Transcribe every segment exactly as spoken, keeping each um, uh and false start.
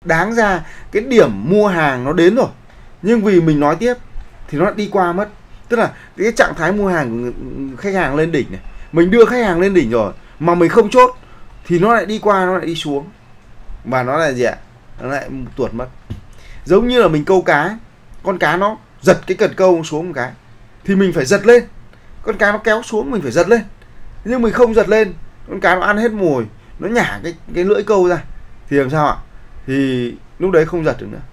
đáng ra cái điểm mua hàng nó đến rồi, nhưng vì mình nói tiếp thì nó lại đi qua mất. Tức là cái trạng thái mua hàng của khách hàng lên đỉnh này, mình đưa khách hàng lên đỉnh rồi mà mình không chốt thì nó lại đi qua, nó lại đi xuống, và nó là gì ạ? Nó lại tuột mất. Giống như là mình câu cá, con cá nó giật cái cần câu xuống một cái thì mình phải giật lên, con cá nó kéo xuống mình phải giật lên, nhưng mình không giật lên, con cá nó ăn hết mồi, nó nhả cái cái lưỡi câu ra thì làm sao ạ? Thì lúc đấy không giật được nữa.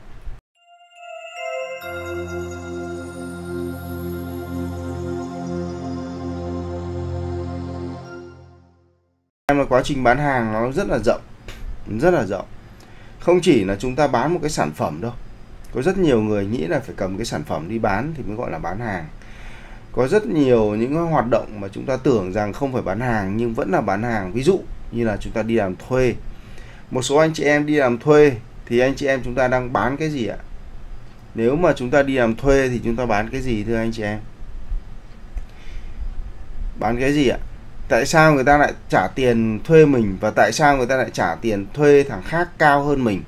Em là quá trình bán hàng nó rất là rộng, rất là rộng. Không chỉ là chúng ta bán một cái sản phẩm đâu. Có rất nhiều người nghĩ là phải cầm cái sản phẩm đi bán thì mới gọi là bán hàng. Có rất nhiều những hoạt động mà chúng ta tưởng rằng không phải bán hàng nhưng vẫn là bán hàng. Ví dụ như là chúng ta đi làm thuê. Một số anh chị em đi làm thuê thì anh chị em chúng ta đang bán cái gì ạ? Nếu mà chúng ta đi làm thuê thì chúng ta bán cái gì thưa anh chị em? Bán cái gì ạ? Tại sao người ta lại trả tiền thuê mình và tại sao người ta lại trả tiền thuê thằng khác cao hơn mình?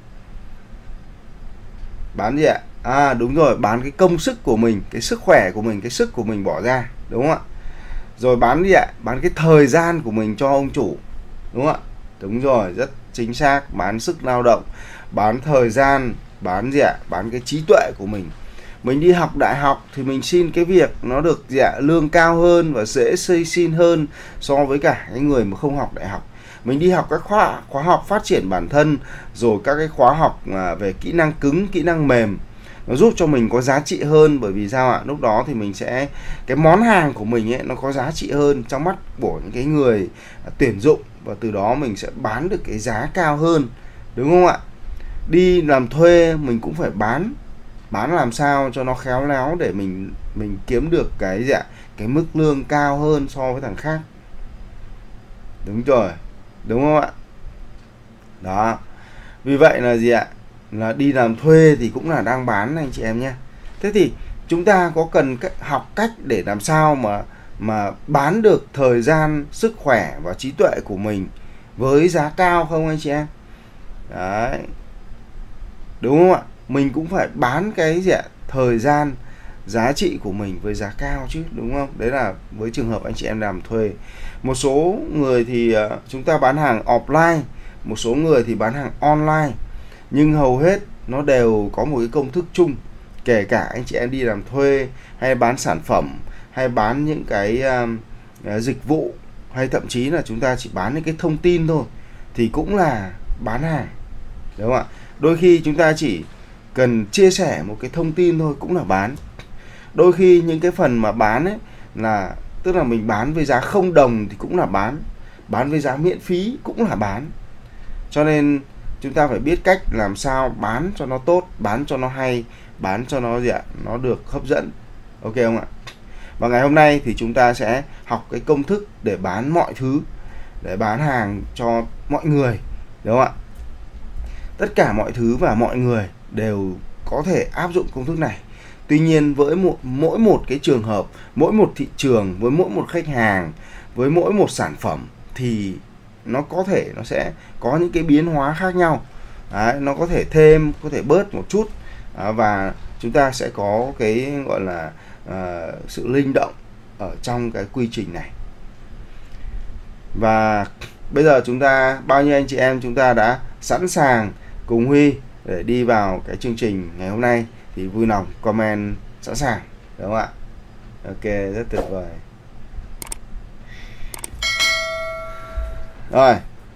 Bán gì ạ? À đúng rồi, bán cái công sức của mình, cái sức khỏe của mình, cái sức của mình bỏ ra, đúng không ạ? Rồi bán gì ạ? Bán cái thời gian của mình cho ông chủ, đúng không ạ? Đúng rồi, rất chính xác, bán sức lao động, bán thời gian, bán gì ạ? Bán cái trí tuệ của mình. Mình đi học đại học thì mình xin cái việc nó được gì ạ? Lương cao hơn và dễ xây xin hơn so với cả cái người mà không học đại học. Mình đi học các khóa, khóa học phát triển bản thân, rồi các cái khóa học về kỹ năng cứng, kỹ năng mềm, nó giúp cho mình có giá trị hơn. Bởi vì sao ạ? Lúc đó thì mình sẽ, cái món hàng của mình ấy nó có giá trị hơn trong mắt của những cái người tuyển dụng, và từ đó mình sẽ bán được cái giá cao hơn, đúng không ạ? Đi làm thuê mình cũng phải bán, bán làm sao cho nó khéo léo để mình mình kiếm được cái gì ạ? Cái mức lương cao hơn so với thằng khác. Đúng rồi, đúng không ạ? Đó. Vì vậy là gì ạ? Là đi làm thuê thì cũng là đang bán anh chị em nhé. Thế thì chúng ta có cần học cách để làm sao mà mà bán được thời gian, sức khỏe và trí tuệ của mình với giá cao không anh chị em? Đấy. Đúng không ạ? Mình cũng phải bán cái gì ạ? Thời gian, giá trị của mình với giá cao chứ, đúng không? Đấy là với trường hợp anh chị em làm thuê. Một số người thì uh, chúng ta bán hàng offline, một số người thì bán hàng online, nhưng hầu hết nó đều có một cái công thức chung. Kể cả anh chị em đi làm thuê hay bán sản phẩm hay bán những cái uh, uh, dịch vụ, hay thậm chí là chúng ta chỉ bán những cái thông tin thôi thì cũng là bán hàng, đúng không ạ? Đôi khi chúng ta chỉ cần chia sẻ một cái thông tin thôi cũng là bán. Đôi khi những cái phần mà bán ấy là tức là mình bán với giá không đồng thì cũng là bán, bán với giá miễn phí cũng là bán. Cho nên chúng ta phải biết cách làm sao bán cho nó tốt, bán cho nó hay, bán cho nó gì ạ? Nó được hấp dẫn. Ok không ạ? Và ngày hôm nay thì chúng ta sẽ học cái công thức để bán mọi thứ, để bán hàng cho mọi người, đúng không ạ? Tất cả mọi thứ và mọi người đều có thể áp dụng công thức này. Tuy nhiên với một, mỗi một cái trường hợp, mỗi một thị trường, với mỗi một khách hàng, với mỗi một sản phẩm thì nó có thể nó sẽ có những cái biến hóa khác nhau. Đấy, nó có thể thêm, có thể bớt một chút, à, và chúng ta sẽ có cái gọi là uh, sự linh động ở trong cái quy trình này. Và bây giờ chúng ta, bao nhiêu anh chị em chúng ta đã sẵn sàng cùng Huy để đi vào cái chương trình ngày hôm nay thì vui lòng comment sẵn sàng, đúng không ạ? Ok, rất tuyệt vời. Rồi,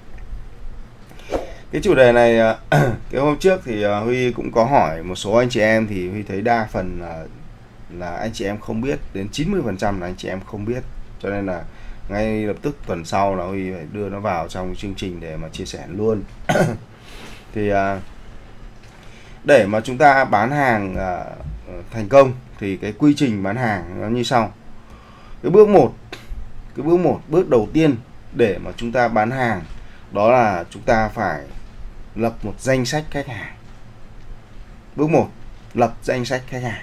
cái chủ đề này cái hôm trước thì Huy cũng có hỏi một số anh chị em thì Huy thấy đa phần là, là anh chị em không biết, đến chín mươi phần trăm là anh chị em không biết, cho nên là ngay lập tức tuần sau là Huy phải đưa nó vào trong chương trình để mà chia sẻ luôn. Thì để mà chúng ta bán hàng thành công thì cái quy trình bán hàng nó như sau. Cái bước một, cái bước một, bước đầu tiên để mà chúng ta bán hàng đó là chúng ta phải lập một danh sách khách hàng. Bước một, lập danh sách khách hàng.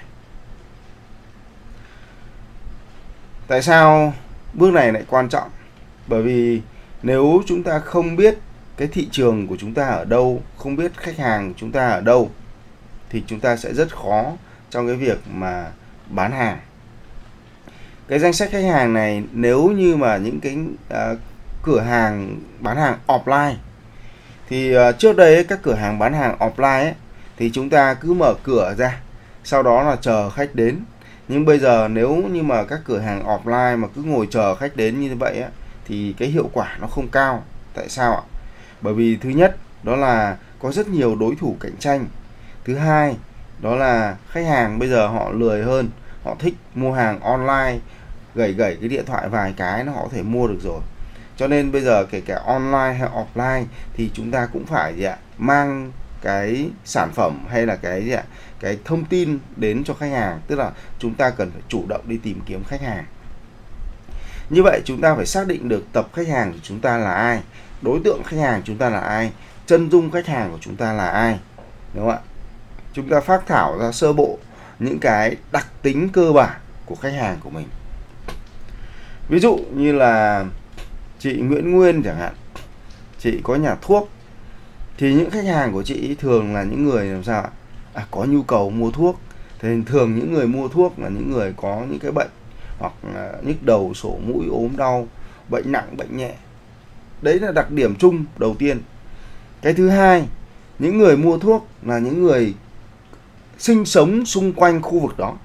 Tại sao bước này lại quan trọng? Bởi vì nếu chúng ta không biết cái thị trường của chúng ta ở đâu, không biết khách hàng của chúng ta ở đâu, thì chúng ta sẽ rất khó trong cái việc mà bán hàng. Cái danh sách khách hàng này, nếu như mà những cái uh, cửa hàng bán hàng offline thì uh, trước đây ấy, các cửa hàng bán hàng offline ấy, thì chúng ta cứ mở cửa ra, sau đó là chờ khách đến. Nhưng bây giờ nếu như mà các cửa hàng offline mà cứ ngồi chờ khách đến như vậy ấy, thì cái hiệu quả nó không cao. Tại sao ạ? Bởi vì thứ nhất đó là có rất nhiều đối thủ cạnh tranh. Thứ hai đó là khách hàng bây giờ họ lười hơn, họ thích mua hàng online, gẩy gẩy cái điện thoại vài cái nó họ có thể mua được rồi. Cho nên bây giờ kể cả online hay offline thì chúng ta cũng phải gì ạ, mang cái sản phẩm hay là cái gì ạ, cái thông tin đến cho khách hàng, tức là chúng ta cần phải chủ động đi tìm kiếm khách hàng. Như vậy chúng ta phải xác định được tập khách hàng của chúng ta là ai, đối tượng khách hàng chúng ta là ai, chân dung khách hàng của chúng ta là ai, đúng không ạ? Chúng ta phác thảo ra sơ bộ những cái đặc tính cơ bản của khách hàng của mình. Ví dụ như là chị Nguyễn Nguyên chẳng hạn, chị có nhà thuốc, thì những khách hàng của chị thường là những người làm sao ạ? À, có nhu cầu mua thuốc. Thì thường những người mua thuốc là những người có những cái bệnh hoặc là nhức đầu, sổ mũi, ốm đau, bệnh nặng, bệnh nhẹ. Đấy là đặc điểm chung đầu tiên. Cái thứ hai, những người mua thuốc là những người sinh sống xung quanh khu vực đó.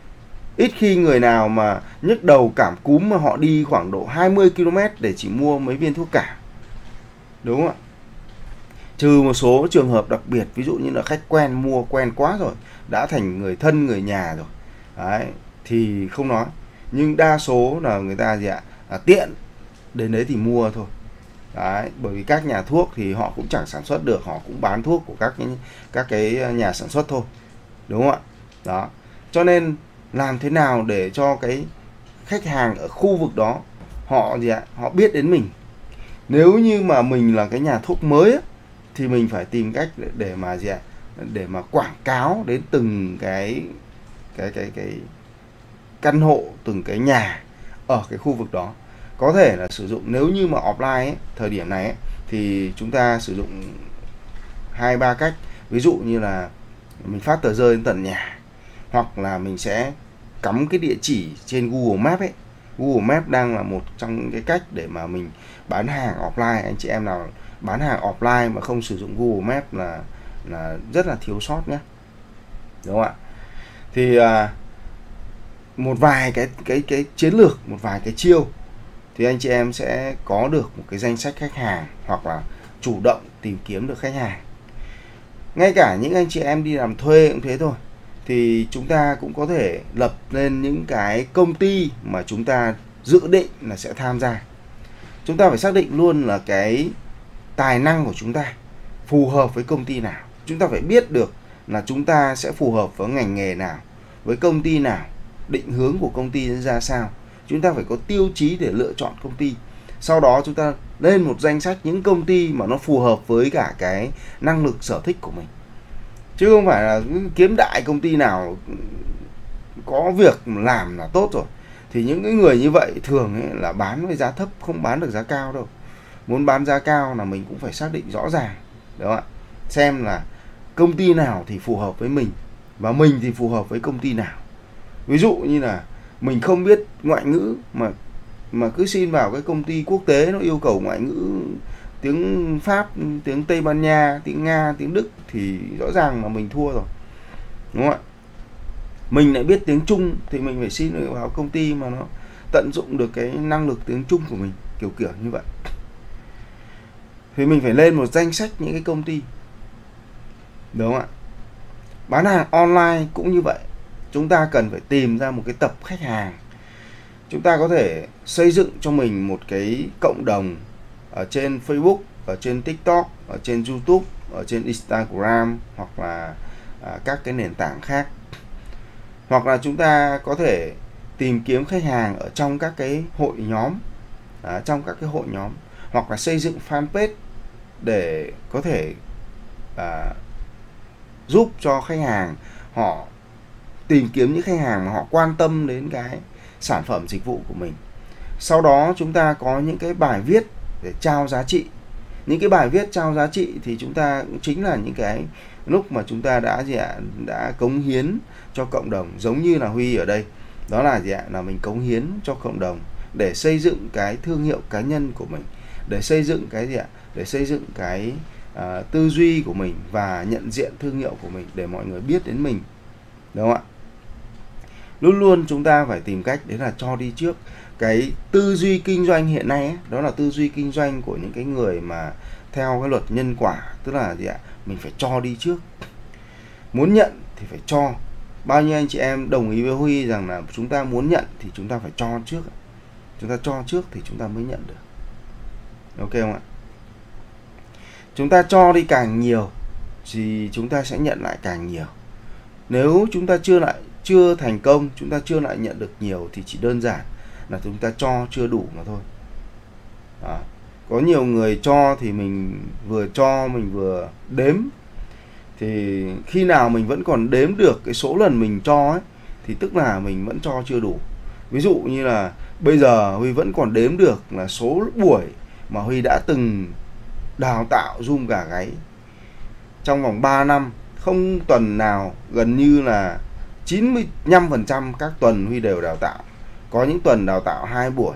Ít khi người nào mà nhức đầu cảm cúm mà họ đi khoảng độ hai mươi ki lô mét để chỉ mua mấy viên thuốc cảm. Đúng không ạ? Trừ một số trường hợp đặc biệt, ví dụ như là khách quen mua quen quá rồi, đã thành người thân, người nhà rồi. Đấy, thì không nói. Nhưng đa số là người ta gì ạ? À, tiện đến đấy thì mua thôi. Đấy, bởi vì các nhà thuốc thì họ cũng chẳng sản xuất được, họ cũng bán thuốc của các cái, các cái nhà sản xuất thôi. Đúng không ạ? Đó. Cho nên làm thế nào để cho cái khách hàng ở khu vực đó họ gì ạ? Họ biết đến mình. Nếu như mà mình là cái nhà thuốc mới ấy, thì mình phải tìm cách để, để mà gì ạ? Để mà quảng cáo đến từng cái cái cái cái căn hộ, từng cái nhà ở cái khu vực đó. Có thể là sử dụng, nếu như mà offline ấy, thời điểm này ấy, thì chúng ta sử dụng hai ba cách. Ví dụ như là mình phát tờ rơi đến tận nhà, hoặc là mình sẽ cắm cái địa chỉ trên Google Maps ấy. Google Maps đang là một trong những cái cách để mà mình bán hàng offline. Anh chị em nào bán hàng offline mà không sử dụng Google Maps là là rất là thiếu sót nhé. Đúng không ạ? Thì à, một vài cái cái cái chiến lược, một vài cái chiêu thì anh chị em sẽ có được một cái danh sách khách hàng, hoặc là chủ động tìm kiếm được khách hàng. Ngay cả những anh chị em đi làm thuê cũng thế thôi. Thì chúng ta cũng có thể lập lên những cái công ty mà chúng ta dự định là sẽ tham gia. Chúng ta phải xác định luôn là cái tài năng của chúng ta phù hợp với công ty nào. Chúng ta phải biết được là chúng ta sẽ phù hợp với ngành nghề nào, với công ty nào, định hướng của công ty ra sao. Chúng ta phải có tiêu chí để lựa chọn công ty. Sau đó chúng ta lên một danh sách những công ty mà nó phù hợp với cả cái năng lực, sở thích của mình. Chứ không phải là kiếm đại công ty nào có việc làm là tốt rồi. Thì những cái người như vậy thường ấy là bán với giá thấp, không bán được giá cao đâu. Muốn bán giá cao là mình cũng phải xác định rõ ràng, đúng không ạ? Xem là công ty nào thì phù hợp với mình, và mình thì phù hợp với công ty nào. Ví dụ như là mình không biết ngoại ngữ mà mà cứ xin vào cái công ty quốc tế nó yêu cầu ngoại ngữ tiếng Pháp, tiếng Tây Ban Nha, tiếng Nga, tiếng Đức thì rõ ràng là mình thua rồi. Đúng không ạ? Mình lại biết tiếng Trung thì mình phải xin vào công ty mà nó tận dụng được cái năng lực tiếng Trung của mình, kiểu kiểu như vậy. Thì mình phải lên một danh sách những cái công ty. Đúng không ạ? Bán hàng online cũng như vậy. Chúng ta cần phải tìm ra một cái tập khách hàng. Chúng ta có thể xây dựng cho mình một cái cộng đồng ở trên Facebook, ở trên TikTok, ở trên YouTube, ở trên Instagram, hoặc là à, các cái nền tảng khác. Hoặc là chúng ta có thể tìm kiếm khách hàng ở trong các cái hội nhóm, à, trong các cái hội nhóm, hoặc là xây dựng fanpage để có thể à, giúp cho khách hàng họ tìm kiếm những khách hàng mà họ quan tâm đến cái sản phẩm dịch vụ của mình. Sau đó chúng ta có những cái bài viết để trao giá trị. những cái bài viết trao giá trị thì chúng ta cũng chính là những cái lúc mà chúng ta đã gì ạ, đã cống hiến cho cộng đồng, giống như là Huy ở đây, đó là gì ạ, là mình cống hiến cho cộng đồng để xây dựng cái thương hiệu cá nhân của mình, để xây dựng cái gì ạ, để xây dựng cái uh, tư duy của mình và nhận diện thương hiệu của mình để mọi người biết đến mình, đúng không ạ? Luôn luôn chúng ta phải tìm cách đấy là cho đi trước. Cái tư duy kinh doanh hiện nay ấy, đó là tư duy kinh doanh của những cái người mà theo cái luật nhân quả, tức là gì ạ, mình phải cho đi trước. Muốn nhận thì phải cho. Bao nhiêu anh chị em đồng ý với Huy rằng là chúng ta muốn nhận thì chúng ta phải cho trước. Chúng ta cho trước thì chúng ta mới nhận được. Ok không ạ? Chúng ta cho đi càng nhiều thì chúng ta sẽ nhận lại càng nhiều. Nếu chúng ta chưa lại chưa thành công, chúng ta chưa lại nhận được nhiều thì chỉ đơn giản là chúng ta cho chưa đủ mà thôi. Đó. Có nhiều người cho thì mình vừa cho mình vừa đếm, thì khi nào mình vẫn còn đếm được cái số lần mình cho ấy thì tức là mình vẫn cho chưa đủ. Ví dụ như là bây giờ Huy vẫn còn đếm được là số buổi mà Huy đã từng đào tạo Zoom gà gáy trong vòng ba năm, không tuần nào, gần như là chín mươi lăm phần trăm các tuần Huy đều đào tạo. Có những tuần đào tạo hai buổi,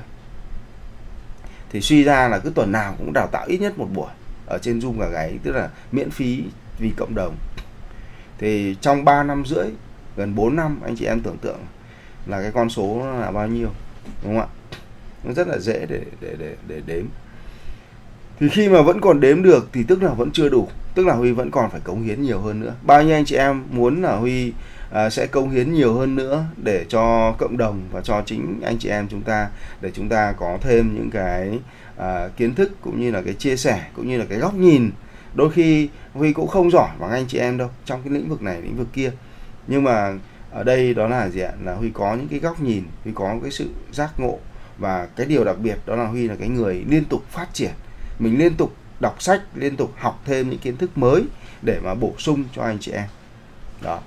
thì suy ra là cứ tuần nào cũng đào tạo ít nhất một buổi ở trên Zoom gà gáy, tức là miễn phí vì cộng đồng. Thì trong ba năm rưỡi, gần bốn năm, anh chị em tưởng tượng là cái con số nó là bao nhiêu, đúng không ạ? Nó rất là dễ để để để để đếm. Thì khi mà vẫn còn đếm được thì tức là vẫn chưa đủ, tức là Huy vẫn còn phải cống hiến nhiều hơn nữa. Bao nhiêu anh chị em muốn là Huy à, sẽ cống hiến nhiều hơn nữa để cho cộng đồng và cho chính anh chị em chúng ta, để chúng ta có thêm những cái à, kiến thức cũng như là cái chia sẻ cũng như là cái góc nhìn. Đôi khi Huy cũng không giỏi bằng anh chị em đâu trong cái lĩnh vực này lĩnh vực kia, nhưng mà ở đây đó là gì ạ, là Huy có những cái góc nhìn, Huy có cái sự giác ngộ, và cái điều đặc biệt đó là Huy là cái người liên tục phát triển. Mình liên tục đọc sách, liên tục học thêm những kiến thức mới để mà bổ sung cho anh chị em. Đó.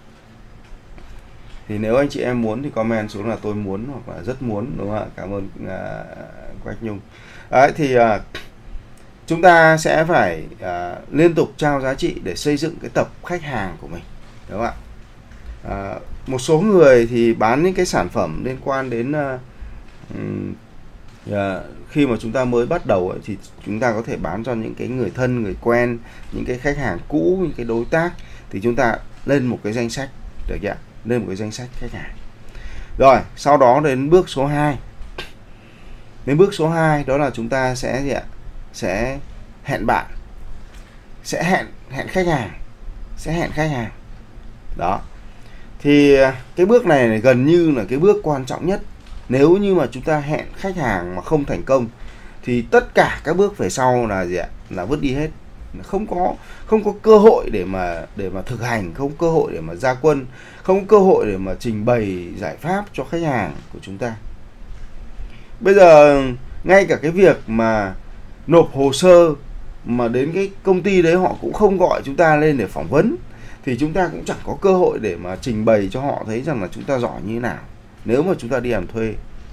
Thì nếu anh chị em muốn thì comment xuống là tôi muốn hoặc là rất muốn, đúng không ạ? Cảm ơn uh, Quách Nhung. Đấy, thì uh, chúng ta sẽ phải uh, liên tục trao giá trị để xây dựng cái tập khách hàng của mình, đúng không ạ? Uh, một số người thì bán những cái sản phẩm liên quan đến uh, um, uh, khi mà chúng ta mới bắt đầu ấy, thì chúng ta có thể bán cho những cái người thân, người quen, những cái khách hàng cũ, những cái đối tác, thì chúng ta lên một cái danh sách, được chưa? Lên một cái danh sách khách hàng. Rồi, sau đó đến bước số hai. Đến bước số hai đó là chúng ta sẽ gì ạ? Sẽ hẹn bạn. Sẽ hẹn hẹn khách hàng. Sẽ hẹn khách hàng. Đó. Thì cái bước này, này gần như là cái bước quan trọng nhất. Nếu như mà chúng ta hẹn khách hàng mà không thành công thì tất cả các bước về sau là gì ạ? Là vứt đi hết. Không có không có cơ hội để mà để mà thực hành, không có cơ hội để mà ra quân, không có cơ hội để mà trình bày giải pháp cho khách hàng của chúng ta. Bây giờ ngay cả cái việc mà nộp hồ sơ mà đến cái công ty đấy họ cũng không gọi chúng ta lên để phỏng vấn, thì chúng ta cũng chẳng có cơ hội để mà trình bày cho họ thấy rằng là chúng ta giỏi như thế nào nếu mà chúng ta đi làm thuê.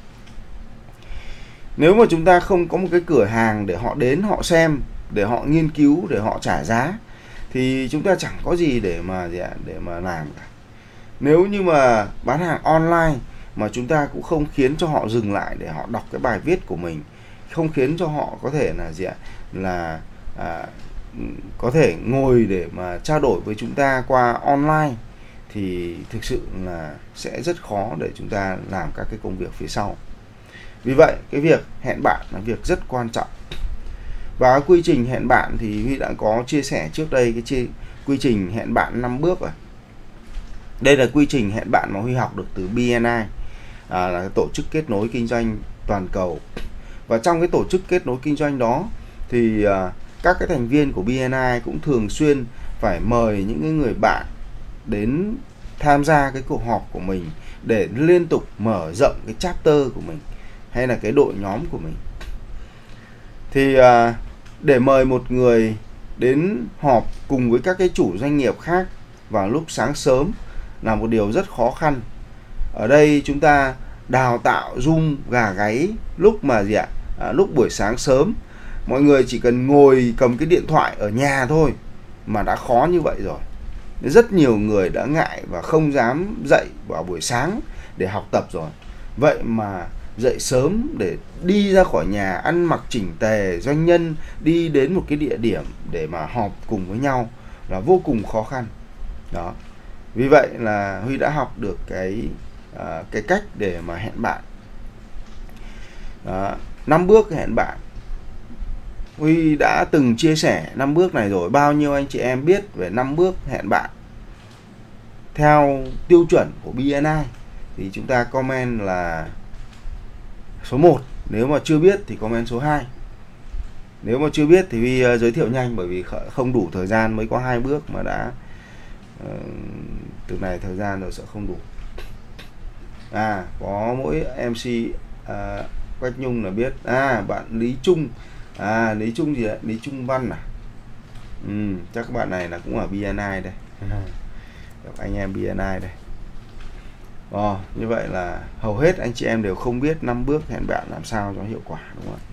Nếu mà chúng ta không có một cái cửa hàng để họ đến họ xem, để họ nghiên cứu, để họ trả giá, thì chúng ta chẳng có gì để mà để mà làm cả. Nếu như mà bán hàng online mà chúng ta cũng không khiến cho họ dừng lại để họ đọc cái bài viết của mình, không khiến cho họ có thể là gì ạ, là à, có thể ngồi để mà trao đổi với chúng ta qua online, thì thực sự là sẽ rất khó để chúng ta làm các cái công việc phía sau. Vì vậy cái việc hẹn bạn là việc rất quan trọng. Và quy trình hẹn bạn thì Huy đã có chia sẻ trước đây, cái chi, quy trình hẹn bạn năm bước rồi. Đây là quy trình hẹn bạn mà Huy học được từ bê en i, à, là tổ chức kết nối kinh doanh toàn cầu. Và trong cái tổ chức kết nối kinh doanh đó thì à, các cái thành viên của bê en i cũng thường xuyên phải mời những cái người bạn đến tham gia cái cuộc họp của mình để liên tục mở rộng cái chapter của mình hay là cái đội nhóm của mình. Thì à, để mời một người đến họp cùng với các cái chủ doanh nghiệp khác vào lúc sáng sớm là một điều rất khó khăn. Ở đây chúng ta đào tạo Zoom gà gáy lúc mà gì ạ? À, lúc buổi sáng sớm Mọi người chỉ cần ngồi cầm cái điện thoại ở nhà thôi mà đã khó như vậy rồi. Rất nhiều người đã ngại và không dám dậy vào buổi sáng để học tập rồi. Vậy mà dậy sớm để đi ra khỏi nhà, ăn mặc chỉnh tề, doanh nhân đi đến một cái địa điểm để mà họp cùng với nhau là vô cùng khó khăn. Đó. Vì vậy là Huy đã học được cái uh, cái cách để mà hẹn bạn. Đó. năm bước hẹn bạn. Huy đã từng chia sẻ năm bước này rồi. Bao nhiêu anh chị em biết về năm bước hẹn bạn theo tiêu chuẩn của bê en i thì chúng ta comment là số một. Nếu mà chưa biết thì comment số hai. Nếu mà chưa biết thì Huy uh, giới thiệu nhanh, bởi vì không đủ thời gian, mới có hai bước mà đã uh, từ này thời gian rồi sẽ không đủ. À, có mỗi em xê uh, Quách Nhung là biết. À, bạn Lý Trung. À, Lý Trung gì đấy? Lý Trung Văn à? Ừ, chắc các bạn này là cũng ở bê en i đây. Gặp anh em bê en i đây. Ồ, như vậy là hầu hết anh chị em đều không biết năm bước hẹn bạn làm sao cho hiệu quả, đúng không ạ?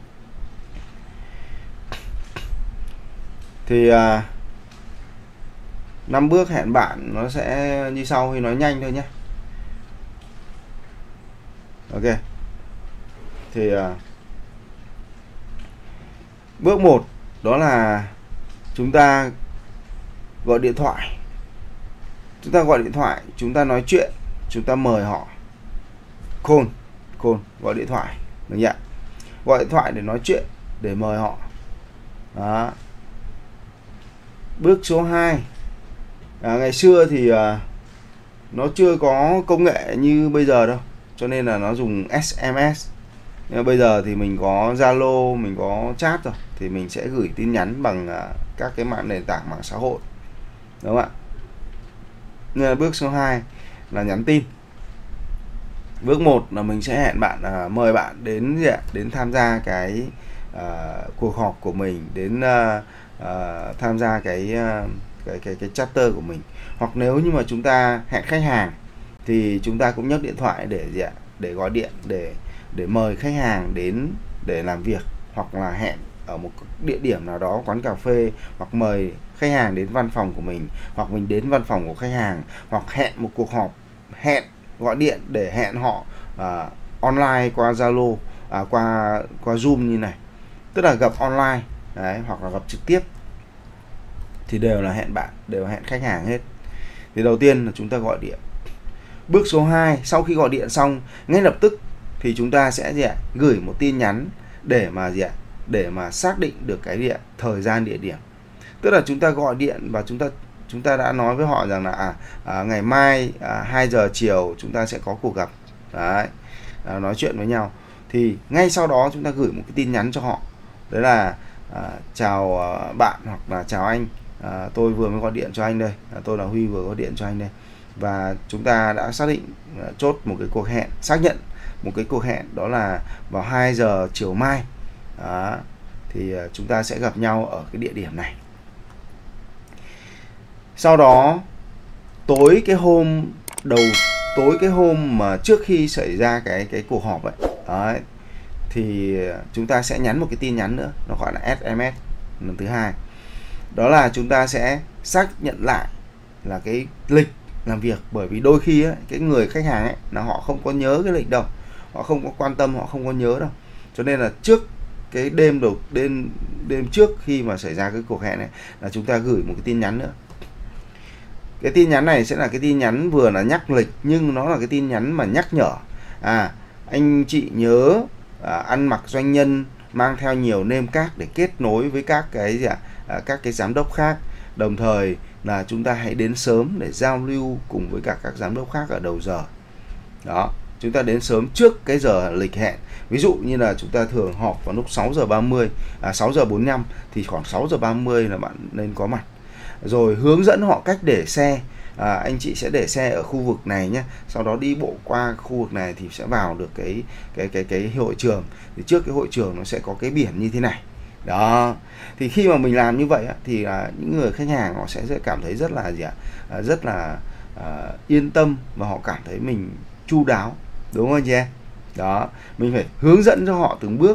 Thì à, năm bước hẹn bạn nó sẽ như sau, thì nói nhanh thôi nhé. Ok. Thì à, bước một đó là chúng ta gọi điện thoại. Chúng ta gọi điện thoại, chúng ta nói chuyện, chúng ta mời họ. Call, call, gọi điện thoại, được nhỉ? Gọi điện thoại để nói chuyện, để mời họ. Đó. Bước số hai. À, ngày xưa thì à, nó chưa có công nghệ như bây giờ đâu, cho nên là nó dùng ét em ét. Nhưng mà bây giờ thì mình có Zalo, mình có chat rồi, thì mình sẽ gửi tin nhắn bằng à, các cái mạng nền tảng mạng xã hội, đúng không ạ? Nên là bước số hai là nhắn tin. Bước một là mình sẽ hẹn bạn, à, mời bạn đến gì ạ? Đến tham gia cái à, cuộc họp của mình, đến à, à, tham gia cái, à, cái cái cái chapter của mình. Hoặc nếu như mà chúng ta hẹn khách hàng thì chúng ta cũng nhấc điện thoại để gì ạ? Để gọi điện để để mời khách hàng đến để làm việc, hoặc là hẹn ở một địa điểm nào đó, quán cà phê, hoặc mời khách hàng đến văn phòng của mình, hoặc mình đến văn phòng của khách hàng, hoặc hẹn một cuộc họp, hẹn gọi điện để hẹn họ à, online qua Zalo, à, qua qua Zoom như này, tức là gặp online đấy, hoặc là gặp trực tiếp, thì đều là hẹn bạn, đều hẹn khách hàng hết. Thì đầu tiên là chúng ta gọi điện. Bước số hai, sau khi gọi điện xong, ngay lập tức thì chúng ta sẽ gì ạ? Gửi một tin nhắn để mà gì ạ? Để mà xác định được cái gì ạ? Thời gian, địa điểm. Tức là chúng ta gọi điện và chúng ta chúng ta đã nói với họ rằng là à, à ngày mai à, hai giờ chiều chúng ta sẽ có cuộc gặp. Đấy. À, nói chuyện với nhau. Thì ngay sau đó chúng ta gửi một cái tin nhắn cho họ. Đấy là à, chào bạn, hoặc là chào anh, à, tôi vừa mới gọi điện cho anh đây, à, tôi là Huy vừa gọi điện cho anh đây, và chúng ta đã xác định uh, chốt một cái cuộc hẹn, xác nhận một cái cuộc hẹn, đó là vào hai giờ chiều mai. Đó. Thì uh, chúng ta sẽ gặp nhau ở cái địa điểm này. Sau đó tối cái hôm đầu tối cái hôm mà trước khi xảy ra cái cái cuộc họp ấy, đấy, thì chúng ta sẽ nhắn một cái tin nhắn nữa, nó gọi là ét em ét lần thứ hai. Đó là chúng ta sẽ xác nhận lại là cái lịch làm việc, bởi vì đôi khi ấy, cái người khách hàng ấy là họ không có nhớ cái lịch đâu, họ không có quan tâm, họ không có nhớ đâu, cho nên là trước cái đêm đầu đêm đêm trước khi mà xảy ra cái cuộc hẹn này là chúng ta gửi một cái tin nhắn nữa. Cái tin nhắn này sẽ là cái tin nhắn vừa là nhắc lịch, nhưng nó là cái tin nhắn mà nhắc nhở. À, anh chị nhớ à, ăn mặc doanh nhân, mang theo nhiều name card để kết nối với các cái gì ạ? À, các cái giám đốc khác. Đồng thời là chúng ta hãy đến sớm để giao lưu cùng với cả các giám đốc khác ở đầu giờ. Đó, chúng ta đến sớm trước cái giờ lịch hẹn. Ví dụ như là chúng ta thường họp vào lúc sáu giờ ba mươi, à, sáu giờ bốn mươi lăm, thì khoảng sáu giờ ba mươi là bạn nên có mặt. Rồi hướng dẫn họ cách để xe. À, anh chị sẽ để xe ở khu vực này nhé, sau đó đi bộ qua khu vực này thì sẽ vào được cái cái cái cái hội trường. Thì trước cái hội trường nó sẽ có cái biển như thế này. Đó, thì khi mà mình làm như vậy thì à, những người khách hàng họ sẽ, sẽ cảm thấy rất là gì ạ? À, rất là à, yên tâm, và họ cảm thấy mình chu đáo, đúng không anh chị em? Đó, mình phải hướng dẫn cho họ từng bước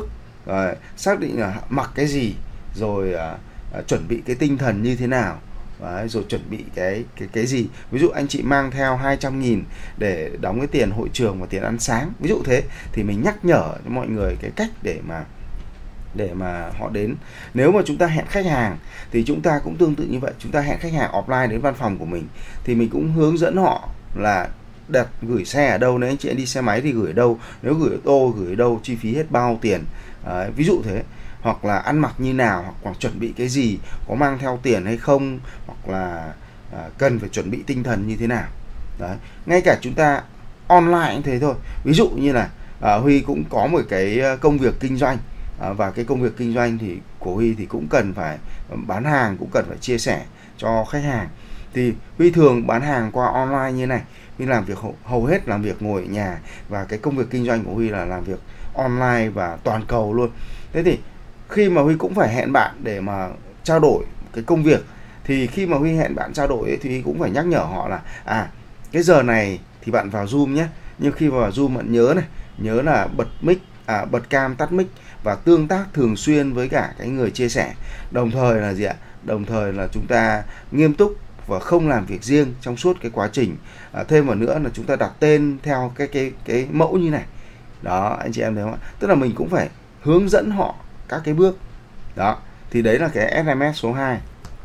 Rồi, xác định là mặc cái gì, rồi à, à, chuẩn bị cái tinh thần như thế nào. Đấy, rồi chuẩn bị cái cái cái gì. Ví dụ anh chị mang theo hai trăm nghìn để đóng cái tiền hội trường và tiền ăn sáng, ví dụ thế, thì mình nhắc nhở cho mọi người cái cách để mà để mà họ đến. Nếu mà chúng ta hẹn khách hàng thì chúng ta cũng tương tự như vậy. Chúng ta hẹn khách hàng offline đến văn phòng của mình thì mình cũng hướng dẫn họ là đặt gửi xe ở đâu. Nếu anh chị đi xe máy thì gửi ở đâu, nếu gửi ô tô gửi ở đâu, chi phí hết bao tiền. Đấy, ví dụ thế. Hoặc là ăn mặc như nào, hoặc là chuẩn bị cái gì, có mang theo tiền hay không, hoặc là à, cần phải chuẩn bị tinh thần như thế nào. Đấy, ngay cả chúng ta online cũng thế thôi. Ví dụ như là à, Huy cũng có một cái công việc kinh doanh, à, và cái công việc kinh doanh thì của Huy thì cũng cần phải bán hàng, cũng cần phải chia sẻ cho khách hàng. Thì Huy thường bán hàng qua online như này. Huy làm việc hầu, hầu hết làm việc ngồi ở nhà, và cái công việc kinh doanh của Huy là làm việc online và toàn cầu luôn. Thế thì khi mà Huy cũng phải hẹn bạn để mà trao đổi cái công việc, thì khi mà Huy hẹn bạn trao đổi ấy, thì Huy cũng phải nhắc nhở họ là à cái giờ này thì bạn vào Zoom nhé, nhưng khi vào Zoom bạn nhớ này, nhớ là bật mic, à, bật cam, tắt mic và tương tác thường xuyên với cả cái người chia sẻ. Đồng thời là gì ạ? Đồng thời là chúng ta nghiêm túc và không làm việc riêng trong suốt cái quá trình. À, thêm vào nữa là chúng ta đặt tên theo cái cái cái mẫu như này. Đó, anh chị em thấy không ạ? Tức là mình cũng phải hướng dẫn họ các cái bước. Đó, thì đấy là cái ét em ét số hai.